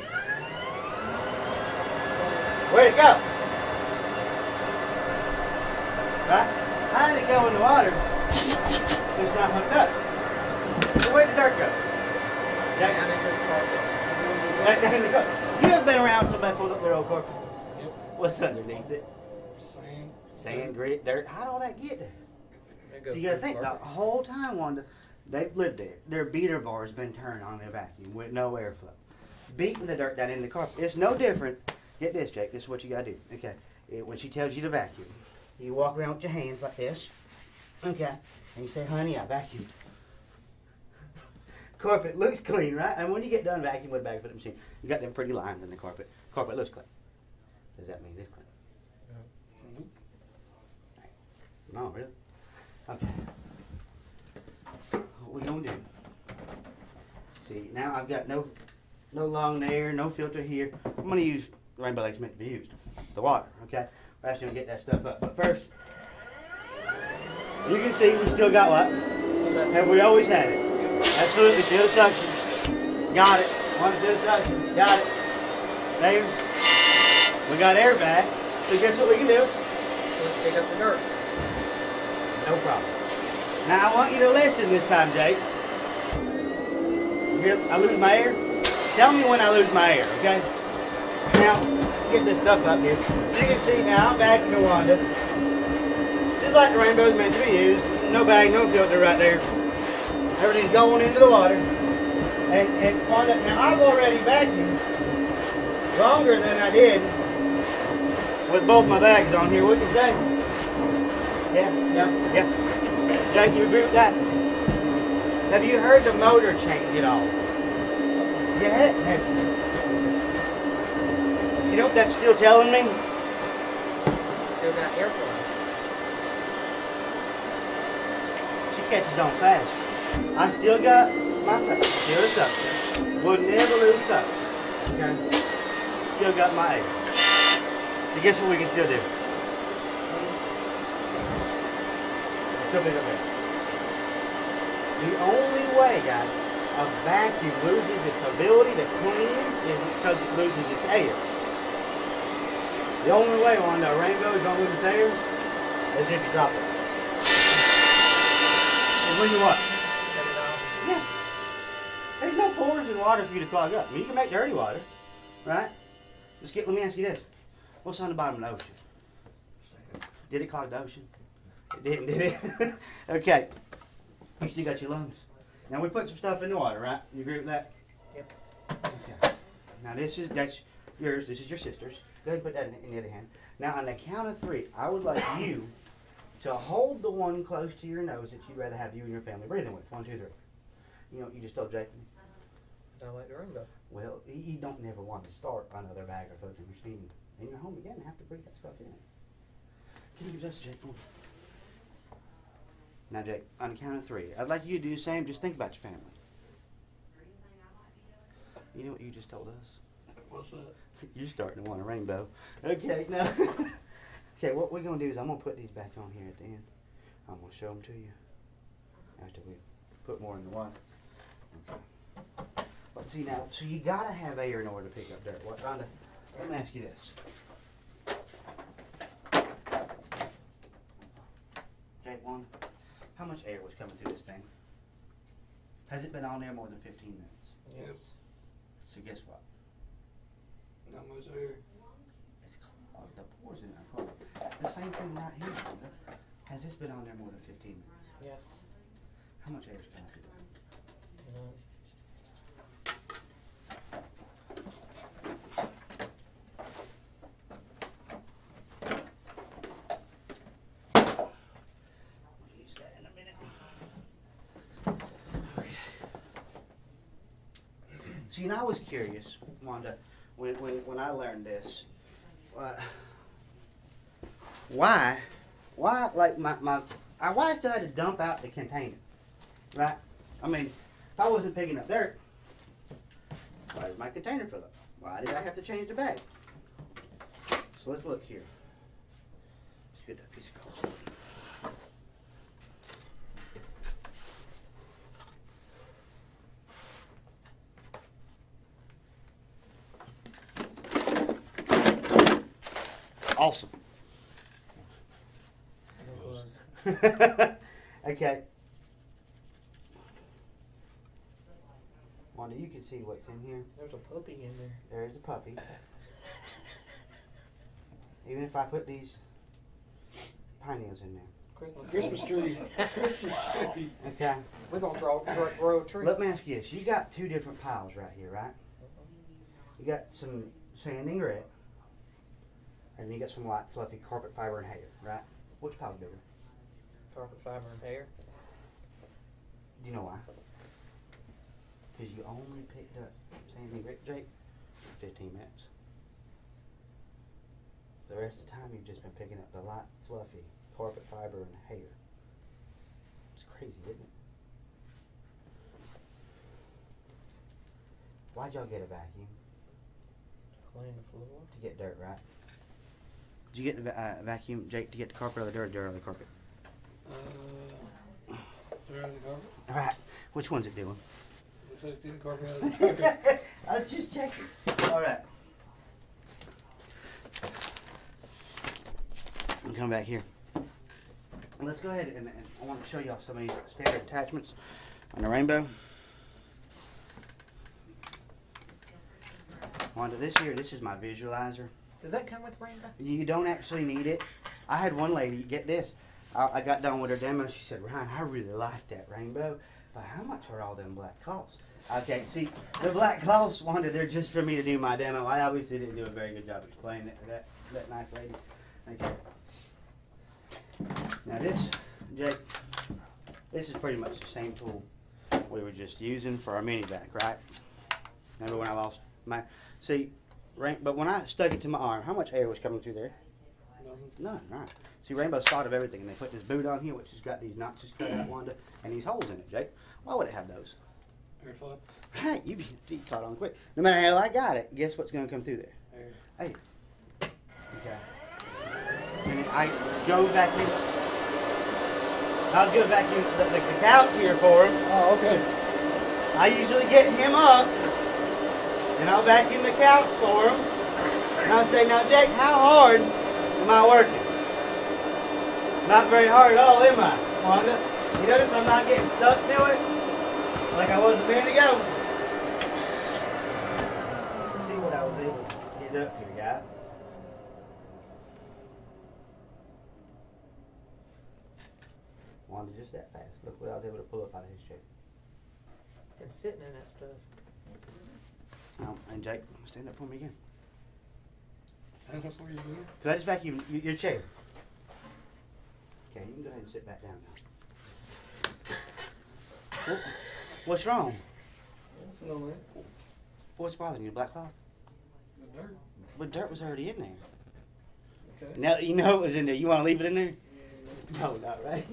Where'd it go? Right? How did it go in the water? It's not hooked up. So where'd the dirt go? Jake? Down into the carpet. Right down in the carpet. You ever been around somebody pulled up their old carpet? Yep. What's underneath it? Sand. Sand, grit, dirt. How'd all that get there? It goes So you gotta through think, the the carpet. whole time, Wanda, they've lived there. Their beater bar's been turned on their vacuum with no airflow. Beating the dirt down in the carpet. It's no different. Get this, Jake. This is what you gotta do. Okay. It, when she tells you to vacuum, you walk around with your hands like this. Okay. And you say, honey, I vacuumed. Carpet looks clean, right? And when you get done vacuuming with a bag filter machine, you got them pretty lines in the carpet. Carpet looks clean. Does that mean it's clean? Mhm. No, really? Okay. What we gonna do? See, now I've got no no lung there, no filter here. I'm gonna use the Rainbow Lake's meant to be used. The water, okay? We're actually gonna get that stuff up. But first, you can see we still got what? Have we always had it? Absolutely, feel the suction. Got it. One feel the suction. Got it. There. We got air back. So guess what we can do? Let's pick up the dirt. No problem. Now I want you to listen this time, Jake. You hear I lose my air? Tell me when I lose my air, okay? Now, get this stuff up here. You can see now I'm back to Wanda. Just like the rainbow's meant to be used. No bag, no filter right there. Everything's going into the water. And, and Wanda, now I've already vacuumed longer than I did with both my bags on here. What do you say? Yeah? Yeah. Yeah. Jake, you agree with that? Have you heard the motor change at all? Yeah. You know what that's still telling me? Still got airflow. She catches on fast. I still got my suction. Still a suction. Will never lose suction. Okay? Still got my air. So guess what we can still do? Still pick up there. The only way, guys, a vacuum loses its ability to clean is because it loses its air. The only way on the rainbow is don't lose its air is if you drop it. And when you what? Shut it off. Yeah. There's no pores in water for you to clog up. I mean, you can make dirty water, right? Let's get. Let me ask you this: what's on the bottom of the ocean? Did it clog the ocean? It didn't, did it? Okay. You still got your lungs. Now we put some stuff in the water, right? You agree with that? Yep. Okay. Now this is, that's yours, this is your sister's. Go ahead and put that in, in the other hand. Now on the count of three, I would like you to hold the one close to your nose that you'd rather have you and your family breathing with. One, two, three. You know what you just told Jake? I like the rainbow. Well, you don't never want to start another bag of fudge machine in your home again and have to breathe that stuff in. Can you adjust, Jake? Come on. Now, Jake, on the count of three, I'd like you to do the same. Just think about your family. You know what you just told us? What's that? You're starting to want a rainbow. Okay, now. Okay, what we're going to do is I'm going to put these back on here at the end. I'm going to show them to you after we put more in the water. Okay. Let's see now. So you got to have air in order to pick up dirt. What, Rhonda? Let me ask you this. Jake, one, how much air was coming through this thing? Has it been on there more than fifteen minutes? Yes. So guess what? Not much air. It's clogged. The pores in it are clogged. The same thing right here. Rhonda. Has this been on there more than fifteen minutes? Yes. How much air is coming through there? No. We'll use that in a minute. So, you know, I was curious, Wanda, when, when, when I learned this, uh, why, why, like, my, my, I, why I still had to dump out the container, right? I mean, if I wasn't picking up dirt, why did my container fill up? Why did I have to change the bag? So let's look here. Let's get that piece of cardboard. Awesome. No clothes. Okay. Wanda, you can see what's in here. There's a puppy in there. There is a puppy. Even if I put these pine needles in there. Christmas, Christmas tree. Christmas tree. Okay. We're gonna draw, draw, grow a tree. Let me ask you this. You got two different piles right here, right? You got some sand and grit. And you got some light, fluffy carpet fiber and hair, right? Which pile's bigger? Carpet fiber and hair. Do you know why? Because you only picked up sand and grit, Jake, for fifteen minutes. The rest of the time you've just been picking up the light, fluffy carpet fiber and hair. It's crazy, isn't it? Why'd y'all get a vacuum? Clean the floor. To get dirt, right? Did you get the va- uh, vacuum, Jake, to get the carpet out of the dirt or dirt out of the carpet? Uh, they're on the carpet. All right. Which one's it doing? Looks like it's in the carpet out of the carpet. I was just checking. All right. And come back here. Let's go ahead and, and I want to show y'all some of these standard attachments on the rainbow. Onto this here, this is my visualizer. Does that come with rainbow? You don't actually need it. I had one lady, get this, I, I got done with her demo, she said, Ryan, I really like that rainbow, but how much are all them black cloths? Okay, see, the black cloths, Wanda, they're just for me to do my demo. I obviously didn't do a very good job explaining it to that, that nice lady. Okay. Now this, Jake, this is pretty much the same tool we were just using for our mini vac, right? Remember when I lost my, see, rain, but when I stuck it to my arm, how much air was coming through there? Nothing. None, right. See, Rainbow's thought of everything, and they put this boot on here, which has got these notches cut out, Wanda, and these holes in it, Jake. Why would it have those? Airflow. Right, you be you caught on quick. No matter how I got it, guess what's going to come through there? Air. Air. Okay. And I go back in. I was going to vacuum the, the, the couch here for him. Oh, okay. I usually get him up, and I'll vacuum the couch for him. And I'll say, now, Jake, how hard am I working? Not very hard at all, am I, Wanda? You notice I'm not getting stuck to it like I was a minute ago? Let's see what I was able to get up here, guys. Wanda, just that fast. Look what I was able to pull up out of his chair. and sitting in that stuff. Um, and Jake, stand up for me again. Stand up for you again. Cause I just vacuum y- your chair. Okay, you can go ahead and sit back down now. What, what's wrong? That's no man. What's bothering you? Black cloth? The dirt. But dirt was already in there. Okay. Now that you know it was in there, you want to leave it in there? No, not right.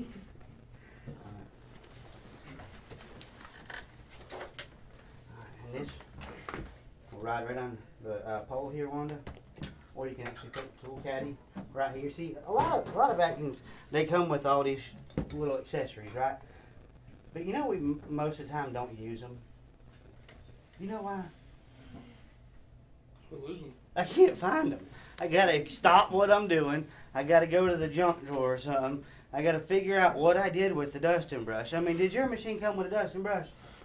And this will ride right on the uh, pole here, Wanda. Or you can actually put the tool caddy right here. See, a lot of a lot of vacuums, they come with all these little accessories, right? But you know we m- most of the time don't use them. You know why? We'll lose them. I can't find them. I gotta stop what I'm doing. I gotta go to the junk drawer or something. I gotta figure out what I did with the dusting brush. I mean, did your machine come with a dusting brush?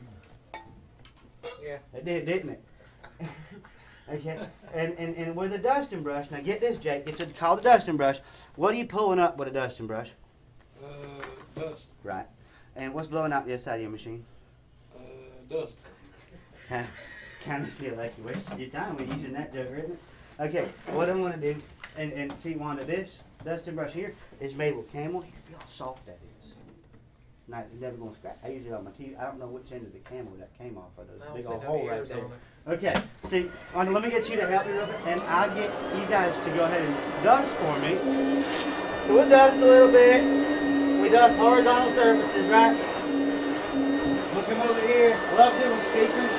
Yeah. It did, didn't it? Okay. And, and and with a dusting brush, now get this, Jake. It's called a dusting brush. What are you pulling up with a dusting brush? Uh, dust. Right. And what's blowing out the other side of your machine? Uh, dust. Kind of, kind of feel like you wasted your time when using that jugger, isn't it? Okay, what I'm gonna do, and, and see, Wanda, this dusting brush here is made with camel. You feel how soft that is. Not, it's never gonna scratch. I use it on my teeth. I don't know which end of the camel that came off of. There's I a don't big see old no hole right ears there. on it. Okay, see, Wanda, let me get you to help me real quick, and I'll get you guys to go ahead and dust for me. So we'll dust a little bit. We dust horizontal surfaces, right? We'll come over here. I love doing speakers.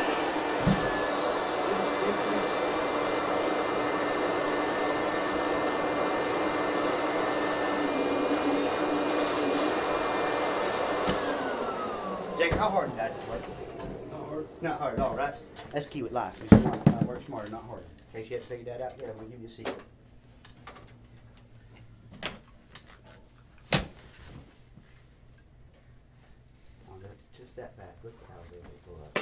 Jake, how hard did that work? Not hard. Not hard at all, right? That's key with life. You want to uh, work smarter, not harder. In case you haven't figured that out yet, I'm going to give you a secret. I'll go just that back. Look how they pull up.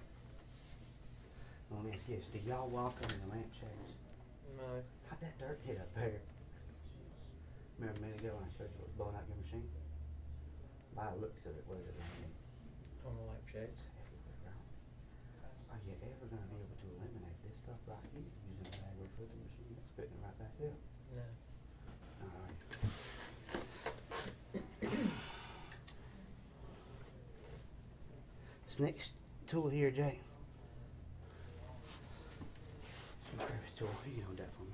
Let me ask you this. Do y'all walk under the lampshades? No. How'd that dirt get up there? Remember a minute ago when I showed you what was blowing out your machine? By the looks of it, what is it landing? On the lampshades. Are you ever going to be able to eliminate this stuff right here using a Bagwell filter machine that's spitting it right back there? No. Alright. This next tool here, Jay. Some crevice tool. You can hold that for me.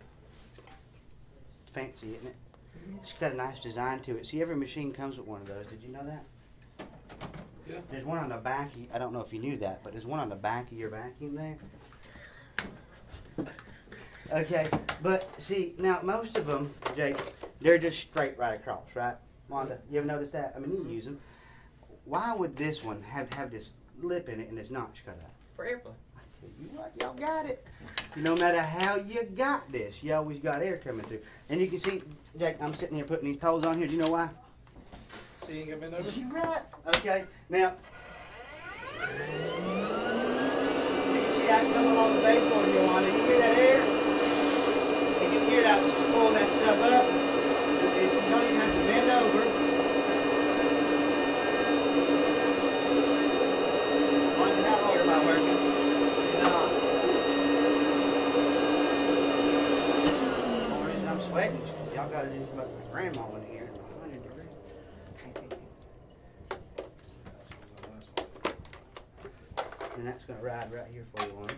It's fancy, isn't it? It's got a nice design to it. See, every machine comes with one of those. Did you know that? Yeah. There's one on the back. Of, I don't know if you knew that, but there's one on the back of your vacuum there. Okay, but see, now most of them, Jake, they're just straight right across, right? Wanda, you ever noticed that? I mean, you use them. Why would this one have have this lip in it and this notch cut out? For airplane. I tell you what, y'all got it. No matter how you got this, you always got air coming through. And you can see, Jake, I'm sitting here putting these poles on here. Do you know why? So you ain't got bent over? You right. Okay, now, you can see I come along the baseboard here, Wanda. You hear that air? You can hear that pulling that stuff up. You don't even have to bend over. Wanda, how hard am I working? The only reason I'm sweating is y'all got to do something with my grandma in here. It's one hundred degrees. And that's going to ride right here for you, Wanda.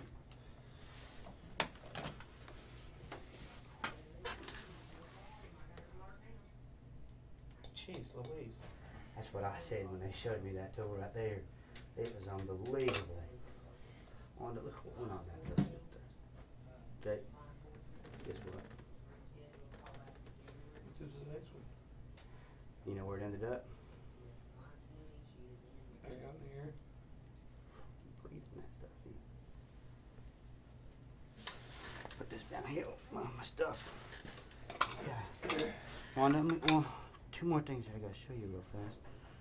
Jeez Louise. That's what I said when they showed me that tool right there. It was unbelievable. Wanda, look what went on that filter. Jake, guess what? Which is the next one? You know where it ended up? Back out in the air. Breathing that stuff in. Put this down here with my, my stuff. Yeah. Wanda, let me, well, two more things I gotta show you real fast.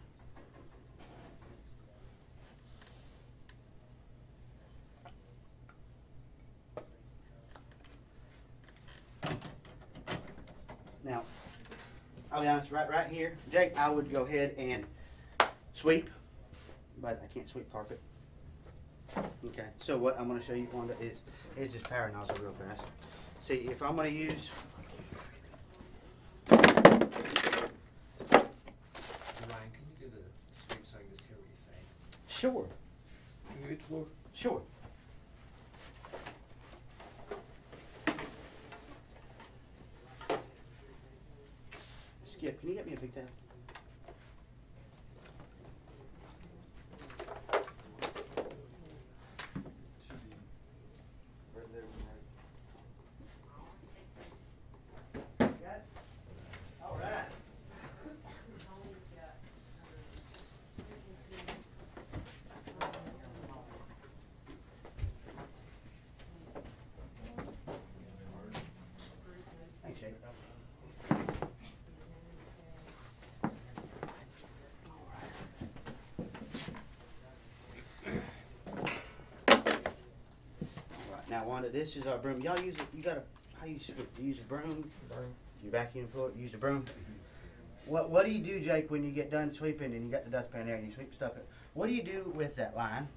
Now, I'll be honest, right, right here, Jake, I would go ahead and sweep, but I can't sweep carpet. Okay, so what I'm gonna show you, Wanda, is, is this power nozzle real fast. See, if I'm gonna use, Ryan, can you do the sweep so I can just hear what you're saying? sure, Can you hit the floor? sure. Skip, can you get me a big towel? Should be right there, right. Got it? All right. Thanks, Jake. Alright, now Wanda, this is our broom. Y'all use it, you gotta, how you sweep? You use a broom? Broom. You vacuum the floor, use a broom? What What do you do, Jake, when you get done sweeping and you got the dustpan there and you sweep stuff? What do you do with that line?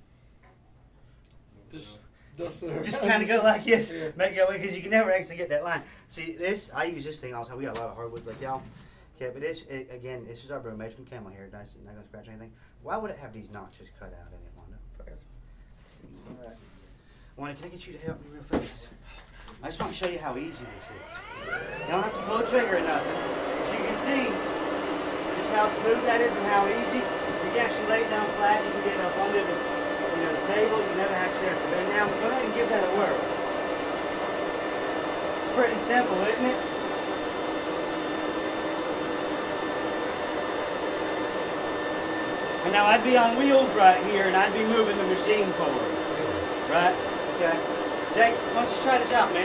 Just dust it. Just kind of go like this, Yeah. make it because you can never actually get that line. See, this, I use this thing all the time. We got a lot of hardwoods like y'all. Okay, but this, it, again, this is our broom made from camel hair. Nice, not gonna scratch anything. Why would it have these notches cut out in it, Wanda? Alright. Wanda, can I get you to help me real fast? I just want to show you how easy this is. You don't have to pull a trigger or nothing. As you can see, just how smooth that is and how easy. You can actually lay it down flat. You can get up under the, you know, the table. You never actually have to bend down. Go ahead and give that a whirl. It's pretty simple, isn't it? And now I'd be on wheels right here, and I'd be moving the machine forward. Right? Okay. Jake, why don't you try this out, man?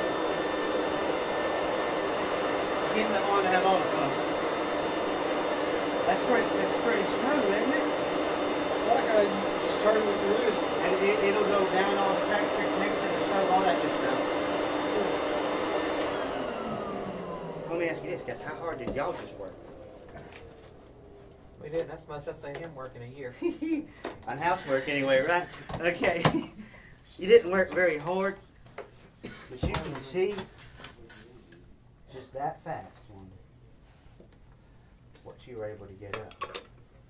Getting that on to have all the fun. That's pretty, that's pretty smooth, isn't it? Like I just turn with your wrist. And it, it'll go down all the track, connect to the stove, all that good stuff. Let me ask you this, guys. How hard did y'all just work? We didn't. That's much I've seen him work in a year. On housework, anyway, right? Okay. You didn't work very hard, but you can see just that fast, Wanda, what you were able to get up.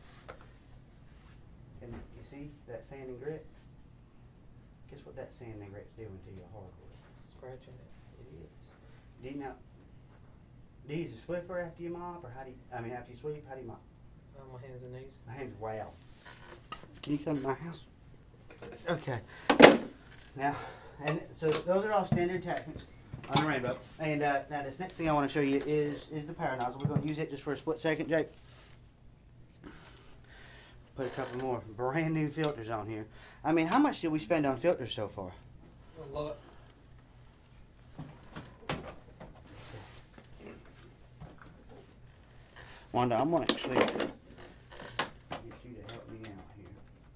And you see that sand and grit? Guess what that sand and grit's doing to your hardwood? Scratching it. It is. Do you now? Do you use a Swiffer after you mop, or how do you? I mean, after you sweep, how do you mop? On my hands and knees. My hands, wow. Can you come to my house? Okay. Now, and so those are all standard attachments on the Rainbow. And uh, now this next thing I want to show you is is the power nozzle. We're going to use it just for a split second, Jake. Put a couple more brand new filters on here. I mean, how much did we spend on filters so far? A lot. Wanda, I'm going to actually get you to help me out here.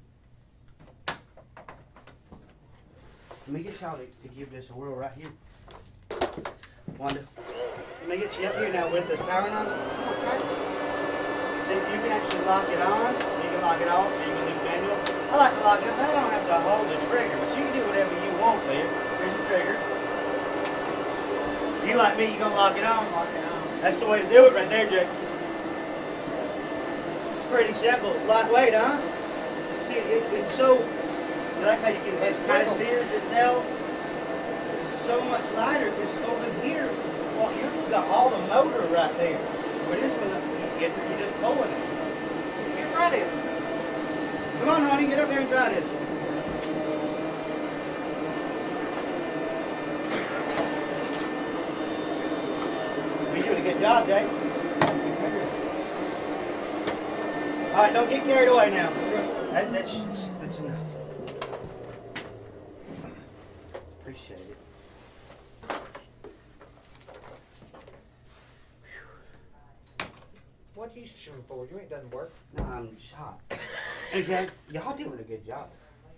Let me get y'all to, to give this a whirl right here. Wanda, let me get you up here now with this power nozzle. Come on, try it. See, you can actually lock it on, you can lock it off, or you can leave it manual. I like to lock it up. I don't have to hold the trigger, but you can do whatever you want there. There's the trigger. You like me, you gonna lock it on? Lock it on. That's the way to do it right there, Jake. It's pretty simple. It's lightweight, huh? See, it, it's so, you like how you can, it kind of steers itself. It's so much lighter because over here, well, you've got all the motor right there. We're just gonna, you, you're just pulling it. Here, try this. Come on, honey, get up here and try this. You're doing a good job, Jake. All right, don't get carried away now. That, that's, that's enough. Appreciate it. What are you shooting for? You ain't done work. No, I'm shot. Okay, y'all doing a good job.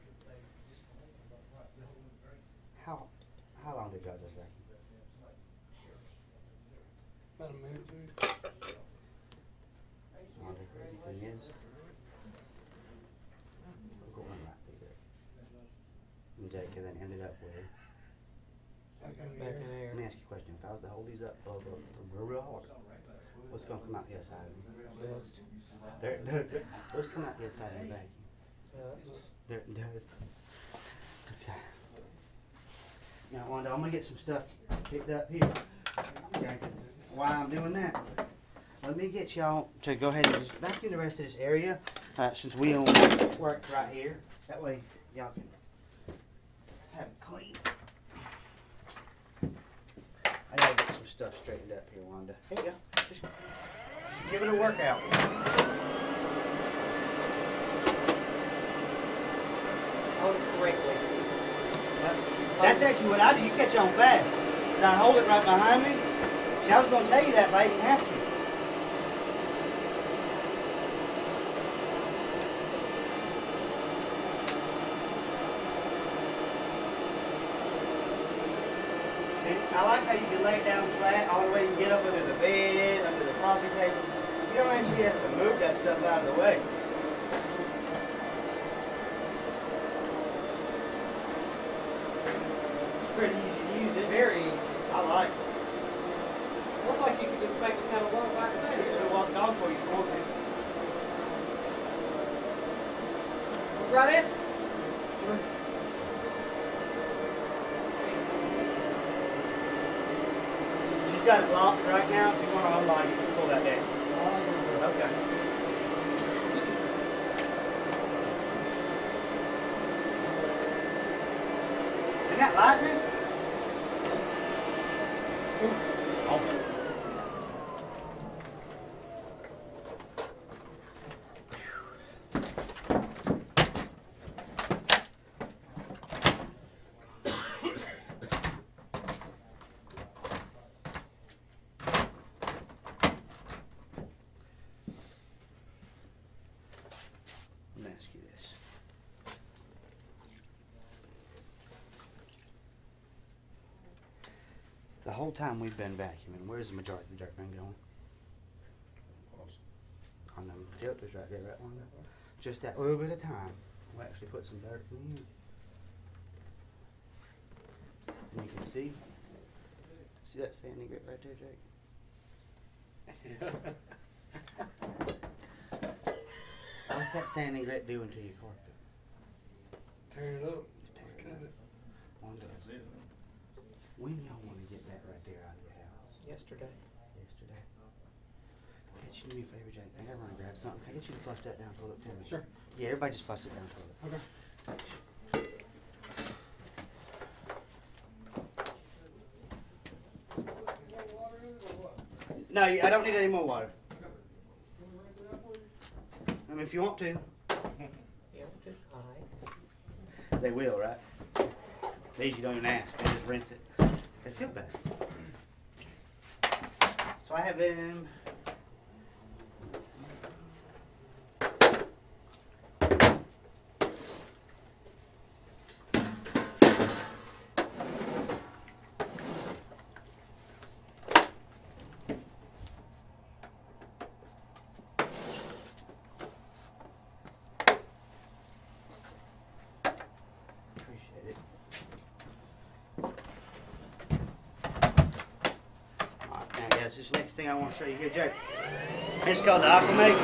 How how long did y'all just vacuum? About a minute, two. Wonder if everything is. We're going right through there. Jake, and then ended up with. Back in the Back air. in the air. Let me ask you a question. If I was to hold these up uh, uh, real, real hard, what's going to come out the other side of them? Dust. They're, they're, they're, what's coming out the other side of the vacuum? Dust. There it does. Okay. Now, Wanda, I'm gonna get some stuff picked up here. Okay. While I'm doing that, let me get y'all to go ahead and just vacuum the rest of this area, uh, since we only work right here. That way, y'all can have it clean. I gotta get some stuff straightened up here, Wanda. There you go. Just, just give it a workout. Hold it correctly. That's actually what I do. You catch on fast. And I hold it right behind me. See, I was going to tell you that, but I didn't have to. See, I like how you can lay it down flat all the way you can get up under the bed, under the coffee table. You don't actually have to move that stuff out of the way. Pretty easy to use it. Very easy. I like it. Looks like you could just make it kind of walk like You that. could have walked on for you if you want to. Try this. She's got it locked right now. If you want to unlock it, just pull that down. Okay. Isn't that lightning? Awesome. Let me ask you this. The whole time we've been vacuuming, where's the majority of the dirt been going? On them filters right there, right on there. Just that little bit of time, we'll actually put some dirt in here. And you can see, see that sanding grit right there, Jake? What's that sanding grit doing to your carpet? Tear it up. Just tear Just it cut up. it. Wanda, when y'all want to get that right there out of your house? Yesterday. Yesterday. Can you do me a favor, Jake? I gotta run and grab something. Can I get you to flush that down toilet for me? Sure. Yeah, everybody just flush it down toilet. Okay. No, I don't need any more water. I mean, if you want to. Yeah, just high. They will, right? These you don't even ask. They just rinse it. They feel better. So I have him. Appreciate it. Alright, now guys, this next thing I want to show you here, Jake. It's called the Aquamate.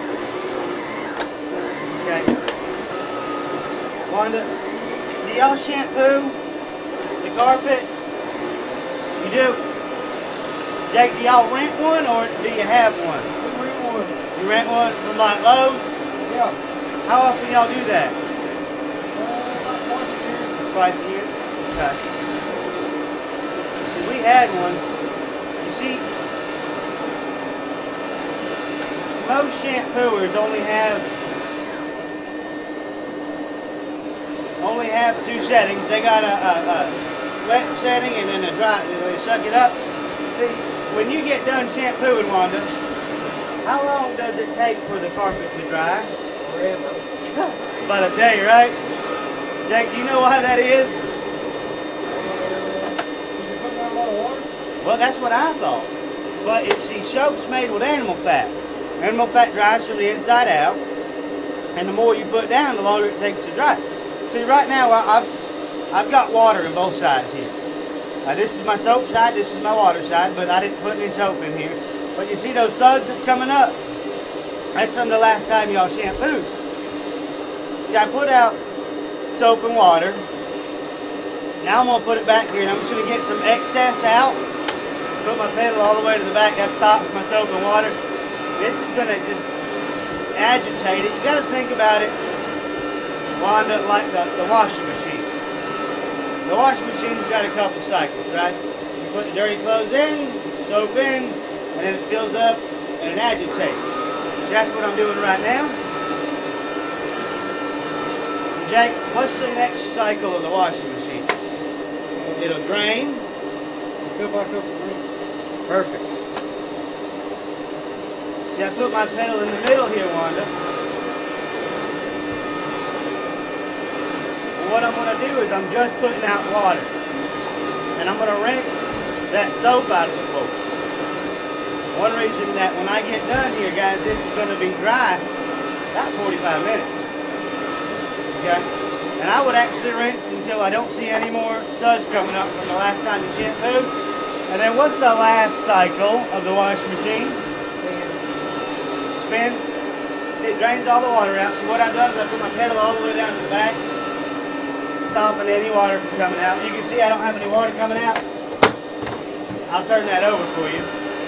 Okay. Wanda, do y'all shampoo the carpet? You do? Jake, do y'all rent one or do you have one? We rent one. You rent one from like Lowe's? Yeah. How often y'all do that? Uh, about twice a year. Twice a year? Okay. See, we had one. You see, most shampooers only have only have two settings. They got a, a, a wet setting and then a dry. They suck it up. See, when you get done shampooing, Wanda, how long does it take for the carpet to dry? Forever. About a day, right? Jake, do you know why that is? Did you put down a lot of water? Well, that's what I thought. But it's see, soap's made with animal fat. Animal fat dries from the inside out, and the more you put down, the longer it takes to dry. See, right now, I, I've I've got water on both sides here. Now this is my soap side, this is my water side, but I didn't put any soap in here. But you see those suds that's coming up? That's from the last time y'all shampooed. See, I put out soap and water. Now I'm gonna put it back here and I'm just gonna get some excess out. Put my pedal all the way to the back, that stops my soap and water. This is gonna just agitate it. You gotta think about it, Wanda, like the, the washing machine. The washing machine's got a couple cycles, right? You put the dirty clothes in, soap in, and then it fills up and it agitates. That's what I'm doing right now. Jake, what's the next cycle of the washing machine? It'll drain. Fill back up the room. Perfect. See, I put my pedal in the middle here, Wanda. And what I'm going to do is I'm just putting out water. And I'm going to rinse that soap out of the floor. One reason that when I get done here, guys, this is going to be dry about forty-five minutes. Okay? And I would actually rinse until I don't see any more suds coming up from the last time you shampooed. And then what's the last cycle of the washing machine? Spin. See, it drains all the water out. So what I've done is I put my pedal all the way down to the back, stopping any water from coming out. You can see I don't have any water coming out. I'll turn that over for you.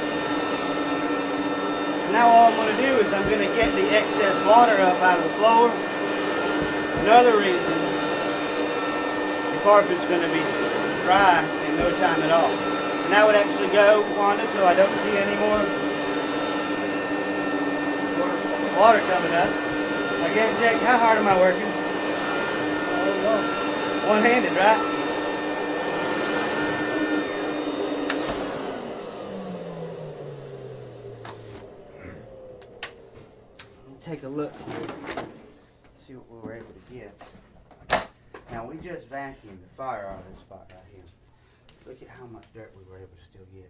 Now all I'm going to do is I'm going to get the excess water up out of the floor. Another reason the carpet's going to be dry in no time at all. And that would actually go, Wanda, till I don't see any more water coming up. Again, Jake, how hard am I working? One-handed, right? Take a look here, see what we were able to get. Now we just vacuumed the fire out of this spot right here. Look at how much dirt we were able to still get.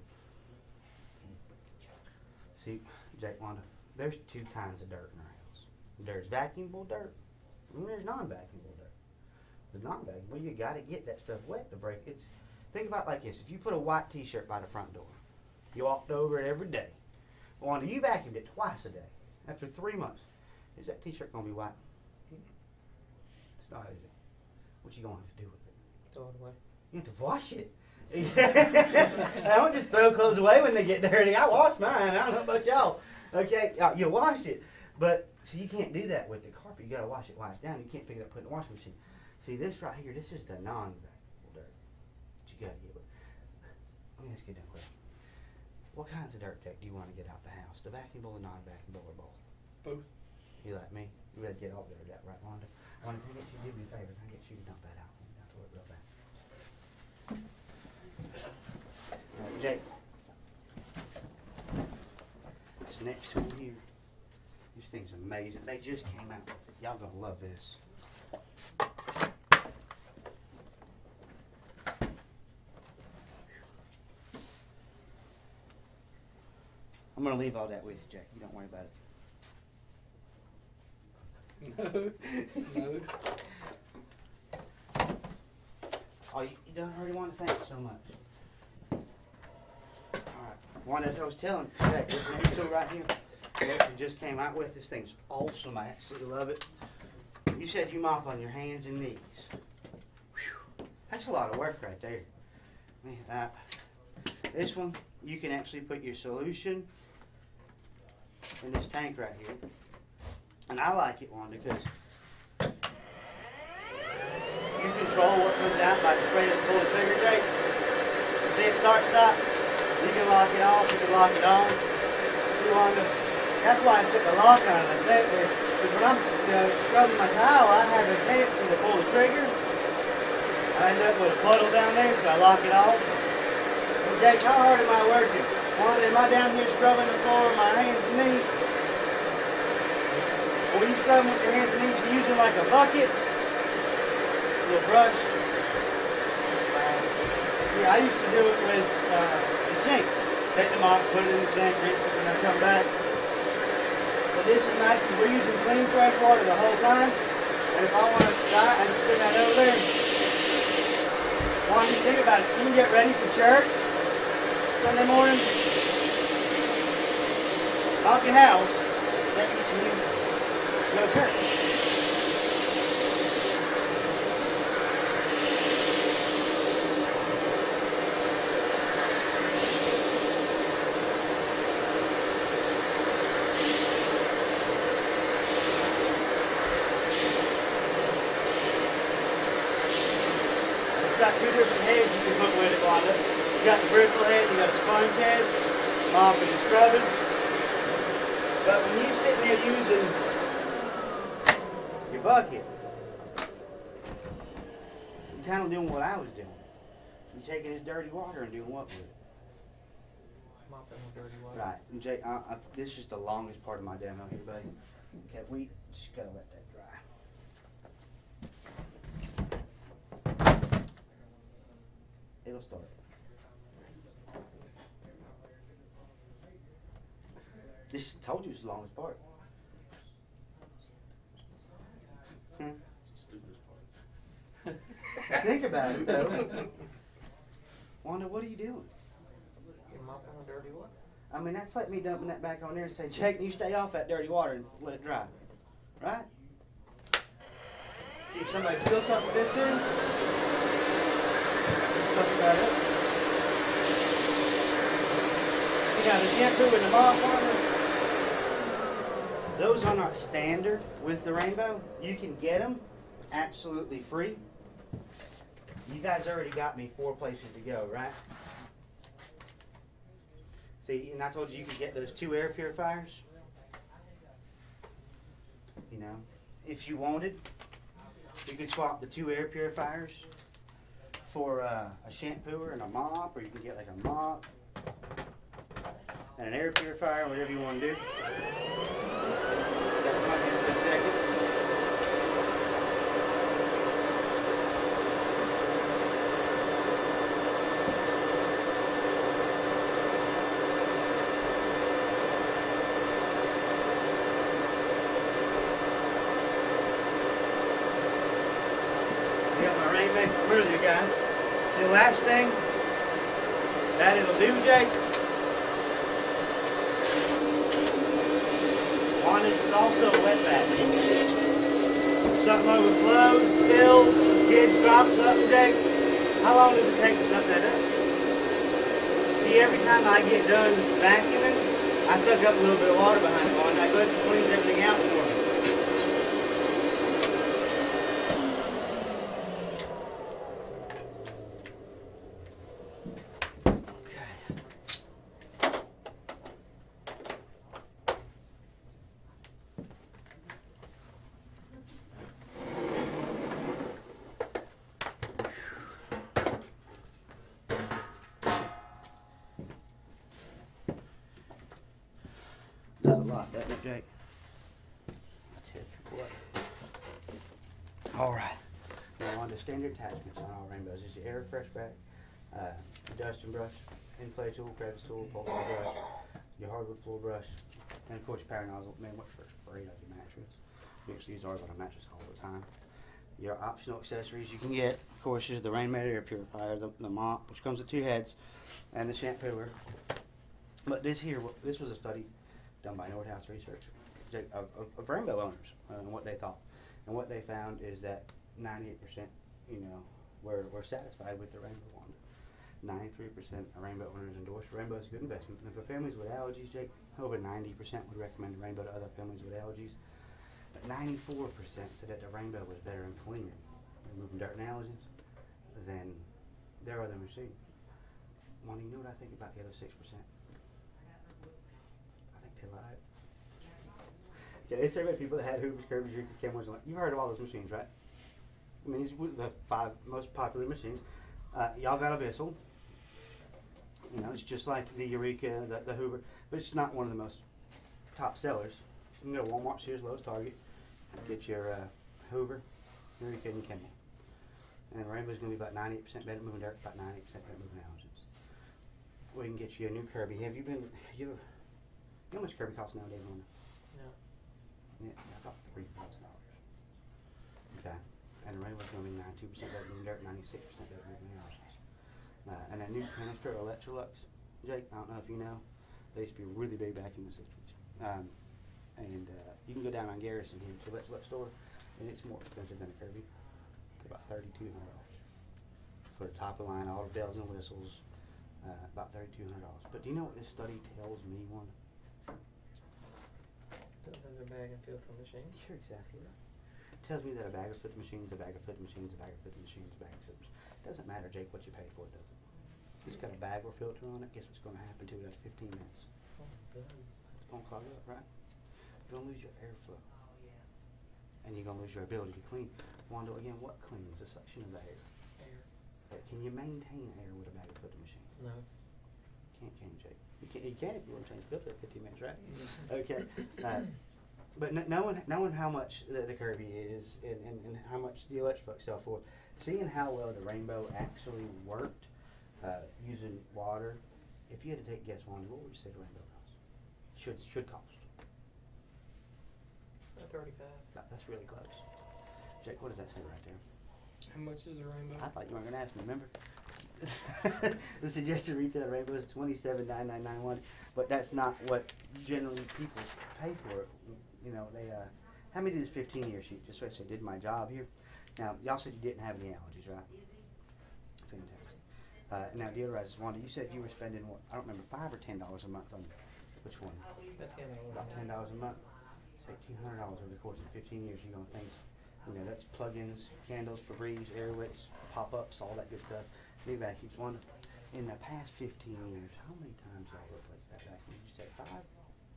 See, Jake, Wanda, there's two kinds of dirt in our house. There's vacuumable dirt, and there's non-vacuumable dirt. The non-vacuumable, you got to get that stuff wet to break. It's think about it like this: if you put a white T-shirt by the front door, you walked over it every day. Wanda, you vacuumed it twice a day. After three months, is that T-shirt gonna be white? It's not, is it? What you gonna have to do with it? Throw it away. You have to wash it. I don't just throw clothes away when they get dirty. I wash mine. I don't know about y'all. Okay, you wash it, but so you can't do that with the carpet. You gotta wash it while it's down. You can't pick it up, put it in the washing machine. See this right here? This is the non-vacuumable dirt that you gotta get with. Let me ask you that question. What kinds of dirt do you want to get out the house? The vacuumable or non-vacuumable or both? Both. You like me? You ready to get all dirt out, right, Wanda? Wanda, can I get you to do me a favor? Can I get you to dump that out? I'll throw it real back. All right, Jake. This next tool here, this thing's amazing. They just came out with it. Y'all gonna love this. I'm going to leave all that with you, Jack. You don't worry about it. No. No. Oh, you, you don't already want to thank so much. All right. One, as I was telling Jack, this next tool right here, that we just came out with, this thing's awesome. I absolutely love it. You said you mop on your hands and knees. Whew. That's a lot of work right there. Man, uh, this one, you can actually put your solution in this tank right here. And I like it, Wanda, because you control what comes out by spraying the pull the trigger, Jake. See it start, stop. You can lock it off, you can lock it on. See, Wanda, that's why I put the lock on it. Because when I'm you know, scrubbing my tile, I have a tendency to pull the trigger. I end up with a puddle down there, so I lock it off. Well, Jake, how hard am I working? Wanda, am I down here scrubbing the floor with my hands and knees? When you scrubbing with your hands and knees, you're using like a bucket, a little brush. Uh, yeah, I used to do it with uh, the sink. Take them off, put it in the sink, rinse it when I come back. But this is nice because we're using clean fresh water the whole time. And if I want to dry, I just put that over there. Why don't you think about it? You can get ready for church Sunday morning. Lock your house. That means you go to church. It's got two different heads you can put with it, Wanda. You got the bristle head, you got a sponge head, mopping and scrubbing. But when you're sitting there using your bucket, you're kind of doing what I was doing. You're taking this dirty water and doing what with it? Mopping with dirty water. Right. And Jay, I, I, this is the longest part of my demo here, buddy. Okay, we just gotta let that dry. It'll start. This told you it's the longest part. Hmm. Stupidest part. Think about it, though. Wanda, what are you doing? You're mopping with dirty water. I mean, that's like me dumping that back on there and say, Jake, you stay off that dirty water and let it dry. Right? See if somebody spills something this thing. Something about it. You got the shampoo and the mop water. Those are not standard with the Rainbow. You can get them absolutely free. You guys already got me four places to go, right? See, and I told you you could get those two air purifiers. You know, if you wanted, you could swap the two air purifiers for uh, a shampooer and a mop, or you can get like a mop and an air purifier, whatever you want to do. That might be for a second. I got my Rainmaker earlier, guys. See, the last thing that it'll do, Jake, on this is also a wet bag. Something overflows, spills, kids drop something, Jake. How long does it take to suck that up? See, every time I get done vacuuming, I suck up a little bit of water behind it, and I go ahead and clean everything out for me. Does a lot, doesn't it, Jake? That's it. All right. Now on the standard attachments on all Rainbows is your air fresh back, uh, dusting brush, inflate tool, crevice tool, pulse brush, your hardwood floor brush, and of course your power nozzle. Man, what first sprayed out your mattress? We actually use ours on a mattress all the time. Your optional accessories you can get, of course, is the Rainmaker air purifier, the, the mop, which comes with two heads, and the shampooer. But this here, this was a study done by Nordhaus Research of, of, of Rainbow owners uh, and what they thought. And what they found is that ninety-eight percent, you know, were, were satisfied with the Rainbow Wanda. ninety-three percent of Rainbow owners endorse Rainbow as a good investment. And for families with allergies, Jake, over ninety percent would recommend the Rainbow to other families with allergies. But ninety-four percent said that the Rainbow was better in cleaning, removing dirt and allergens, than their other machine. Wanda, you know what I think about the other six percent? They lied. Yeah, they surveyed people that had Hoovers, Kirby's, Reapers, Kenworths, and like, you've heard of all those machines, right? I mean, these were the five most popular machines. Uh, y'all got a Bissell. You know, it's just like the Eureka, the, the Hoover, but it's not one of the most top sellers. You can go to Walmart, Sears, Lowe's, Target, get your uh, Hoover, Eureka, and your Kenmore. And Rainbow's going to be about ninety-eight percent better at moving dirt, about ninety percent better at moving allergens. We can get you a new Kirby. Have you been, you ever, you know how much Kirby costs nowadays, Wanda? No. Yeah, about three thousand dollars. Okay. And the Rainbow's going to be ninety-two percent better than dirt, ninety-six percent better than allergens. Uh, and a new canister, Electrolux, Jake, I don't know if you know, they used to be really big back in the sixties. Um, and uh, you can go down on Garrison here to the Electrolux store, and it's more expensive than a Kirby. It's about thirty-two hundred dollars for the top of the line, all the bells and whistles. Uh, about thirty-two hundred dollars. But do you know what this study tells me, one? Those are bag and filter machines. You're exactly right. It tells me that a bag of filter machines, a bag of filter machines, a bag of filter machines, a bag of filters. Doesn't matter, Jake, what you pay for it, does it? It's got a bag or filter on it. Guess what's going to happen to it after fifteen minutes? Oh, good. It's going to clog up, right? You're going to lose your airflow. And you're going to lose your ability to clean. Wanda, again, what cleans the suction of the air? Air. Uh, Can you maintain air with a bag of filter machine? No. Can't, can you, Jake? You can, you can if you want to change the filter at fifteen minutes, right? Okay. Uh, but kn- knowing knowing how much the, the Kirby is and, and, and how much the Electrolux sell for, seeing how well the Rainbow actually worked uh, using water, if you had to take a guess, Wanda, what would you say the Rainbow cost? Should should cost? A thirty-five. That, that's really close. Jake, what does that say right there? How much is a rainbow? I thought you weren't going to ask me, remember? The suggested retail Rainbow is twenty-seven nine nine nine one, but that's not what generally people pay for it. You know, they uh, how many did this fifteen year sheet? Just so I said, did my job here. Now, y'all said you didn't have any allergies, right? Fantastic. Uh, now, deodorizers, Wanda, you said you were spending what? I don't remember, five or ten dollars a month on which one? About ten dollars. About ten dollars a month. It's eighteen hundred dollars over the course of fifteen years. You're gonna think, you know, that's plugins, candles, Febreze, Airwicks, pop-ups, all that good stuff. New vacuums. Wanda, in the past fifteen years, how many times y'all replaced that vacuum? Did you say five?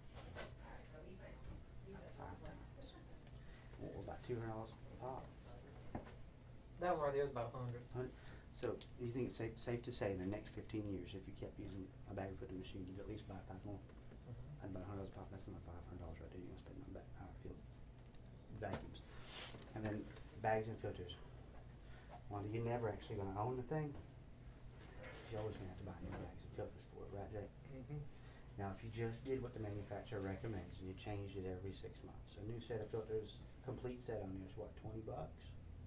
Five times. Well, about two hundred dollars a pop. That one right there was about a hundred. Hundred. So, you think it's safe, safe to say in the next fifteen years, if you kept using a bag of filter machine, you'd at least buy five more? Mm-hmm. At about a hundred dollars a pop, that's about five hundred dollars right there you're gonna spend on back, uh, field vacuums. And then bags and filters. Wanda, you're never actually gonna own the thing. You're always gonna have to buy new bags and filters for it, right, Jake? Mm-hmm. Now, if you just did what the manufacturer recommends and you changed it every six months, a new set of filters, complete set on there is what, twenty bucks?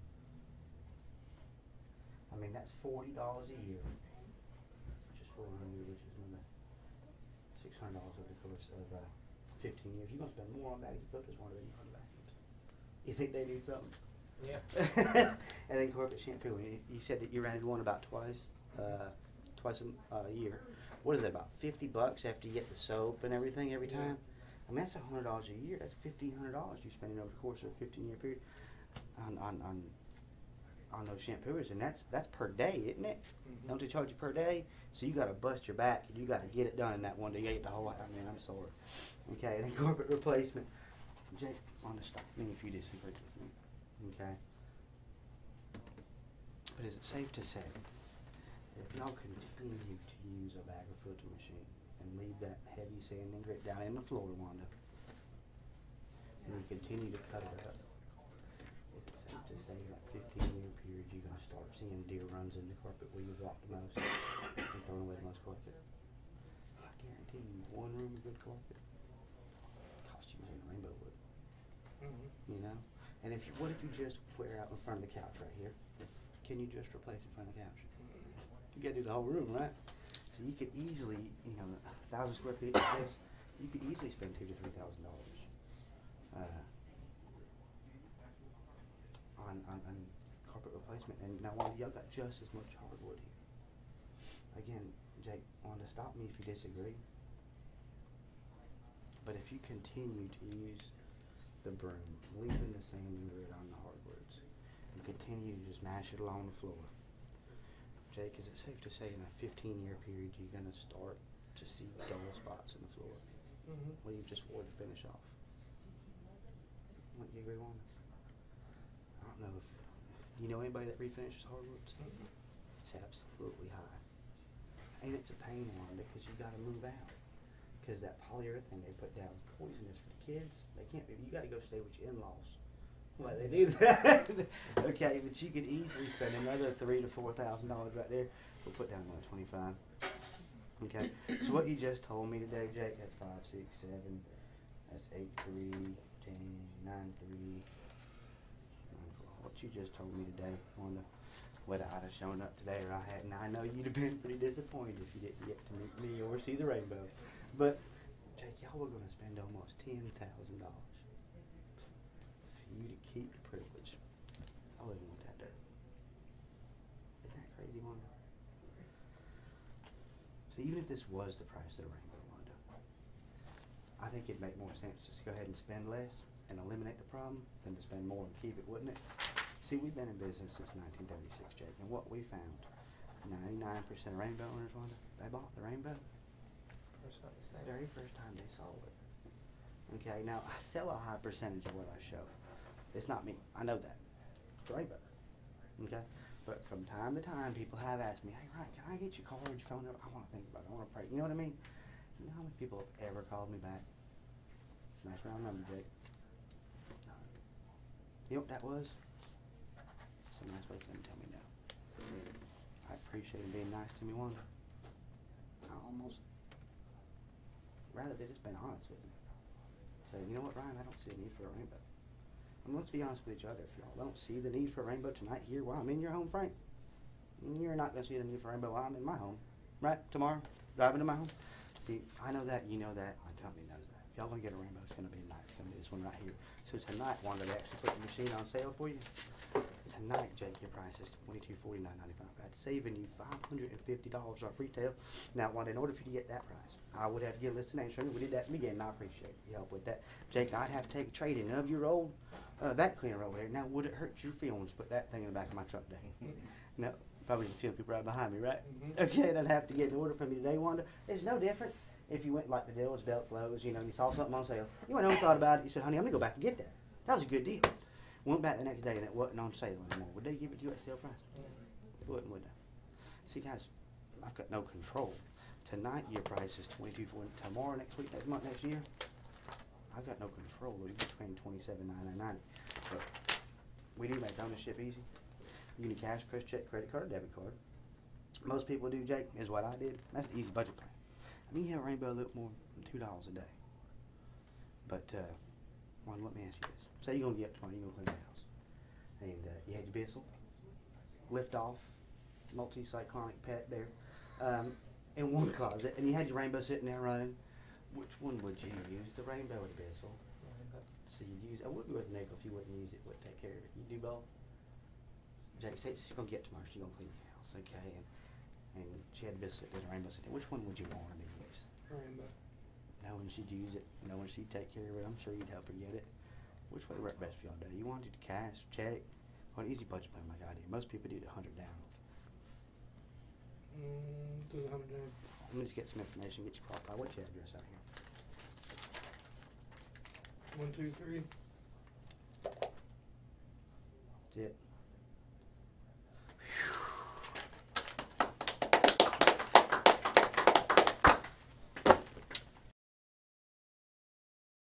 I mean, that's forty dollars a year, which is four hundred, which is another six hundred dollars over the course of uh, fifteen years. You're gonna spend more on bags and filters more than you on vacuums. You think they do something? Yeah. And then corporate shampoo. You, you said that you rented one about twice, uh, twice a, uh, a year. What is that, about fifty bucks after you get the soap and everything every Yeah. time? I mean, that's a hundred dollars a year. That's fifteen hundred dollars you're spending over the course of a fifteen year period on on on, on those shampoos, and that's that's per day, isn't it? Mhm. Don't they charge you per day? So you got to bust your back and you got to get it done in that one day. You get the whole. I mean, I'm sorry. Okay, and then corporate replacement. Jake, want to stop me if you disagree with me. Okay. But is it safe to say, if y'all continue to use a bag of filter machine and leave that heavy sand and grit down in the floor, Wanda, and you continue to cut it up, is it safe to say that fifteen year period you're going to start seeing deer runs in the carpet where you walk the most and throwing away the most carpet? I guarantee you, one room of good carpet cost you more than Rainbow would. Mm-hmm. You know? And if you, what if you just wear out in front of the couch right here? Can you just replace in front of the couch? You gotta do the whole room, right? So you could easily, you know, a thousand square feet like this, you could easily spend two to three thousand dollars uh, on, on on carpet replacement. And now, one y'all got just as much hardwood here. Again, Jake, Wanda, stop me if you disagree. But if you continue to use the broom, leaving the sand and grit on the hardwoods, and continue to just mash it along the floor. Jake, is it safe to say in a fifteen year period you're going to start to see dull spots in the floor? Mm-hmm. Well, you've just wore the finish off. Wouldn't you agree on? I don't know if you know anybody that refinishes hardwoods. Mm-hmm. It's absolutely high, and it's a pain one because you got to move out. Because that polyurethane they put down is poisonous for the kids. They can't be. You got to go stay with your in-laws. Why they do that? Okay, but you could easily spend another three to four thousand dollars right there. We'll put down another twenty-five. Okay. So what you just told me today, Jake, that's five, six, seven. That's eight, three, ten, nine, three. Nine, four. What you just told me today, Wanda, whether I'd have shown up today or I hadn't. I know you'd have been pretty disappointed if you didn't get to meet me or see the rainbow. But, Jake, y'all were going to spend almost ten thousand dollars for you to keep the privilege. I wouldn't want that dirt. Isn't that crazy, Wanda? So even if this was the price of the rainbow, Wanda, I think it'd make more sense just to go ahead and spend less and eliminate the problem than to spend more and keep it, wouldn't it? See, we've been in business since nineteen thirty-six, Jake, and what we found, ninety-nine percent of rainbow owners, Wanda, they bought the rainbow First time you the say very it. first time they saw it. Okay, now I sell a high percentage of what I show. It's not me, I know that. It's the rainbow. Okay? But from time to time, people have asked me, hey, Ryan, can I get your card, your phone number? I want to think about it, I want to pray. You know what I mean? You know how many people have ever called me back? Nice round number, Jake. None. You know what that was? Some nice way for them to tell me no. I appreciate them being nice to me, Wanda. I almost rather they just been honest with me. Say, you know what, Ryan, I don't see a need for a rainbow. And let's be honest with each other. If y'all don't see the need for a rainbow tonight here while I'm in your home, Frank, you're not going to see the need for a rainbow while I'm in my home. Right? Tomorrow, driving to my home. See, I know that, you know that, my company knows that. If y'all want to get a rainbow, it's going to be tonight. It's going to be this one right here. So tonight, Wanda, they actually put the machine on sale for you. Tonight, Jake, your price is twenty-two forty-nine ninety-five. That's saving you five hundred fifty dollars off retail. Now, Wanda, in order for you to get that price, I would have to get a list of names. We did that in the beginning. I appreciate your help with that. Jake, I'd have to take a trade-in of your old uh, vac cleaner over there. Now, would it hurt your feelings to put that thing in the back of my truck today? No, probably the few people right behind me, right? Mhm. Okay, and I'd have to get an order from you today, Wanda. It's no different if you went like the Dillard's, Belts, Lowe's, you know, you saw something on sale. You went home and thought about it. You said, honey, I'm going to go back and get that. That was a good deal. Went back the next day and it wasn't on sale anymore. Would they give it to you at sale price? They wouldn't, would they? See, guys, I've got no control. Tonight, your price is twenty-two forty. Tomorrow, next week, next month, next year, I've got no control. It'll be between twenty-seven ninety-nine ninety. But we do make ownership easy. You can cash, press check, credit card, debit card. Most people do, Jake, is what I did. That's the easy budget plan. I mean, you have a rainbow look more than two dollars a day. But uh, one, let me ask you this. Say you're gonna get up tomorrow, you're gonna clean the house, and uh, you had your Bissell, lift off, multi-cyclonic pet there, um, in one closet, and you had your rainbow sitting there running. Which one would you use, the rainbow or the Bissell? So you'd use, it wouldn't be worth a nickel if you wouldn't use it, wouldn't take care of it. You do both? Jake, say she's gonna get tomorrow, she's gonna clean the house, okay, and, and she had the Bissell, there's a rainbow sitting there. Which one would you want her to use? Rainbow. Knowing she'd use it, knowing she'd take care of it, I'm sure you'd help her get it. Which way worked best for y'all today? You wanted to cash, check, or an easy budget plan like I did? Most people do the hundred down. Mm, do the hundred down. Let me just get some information, get you qualified. What's your address out here? One, two, three. That's it.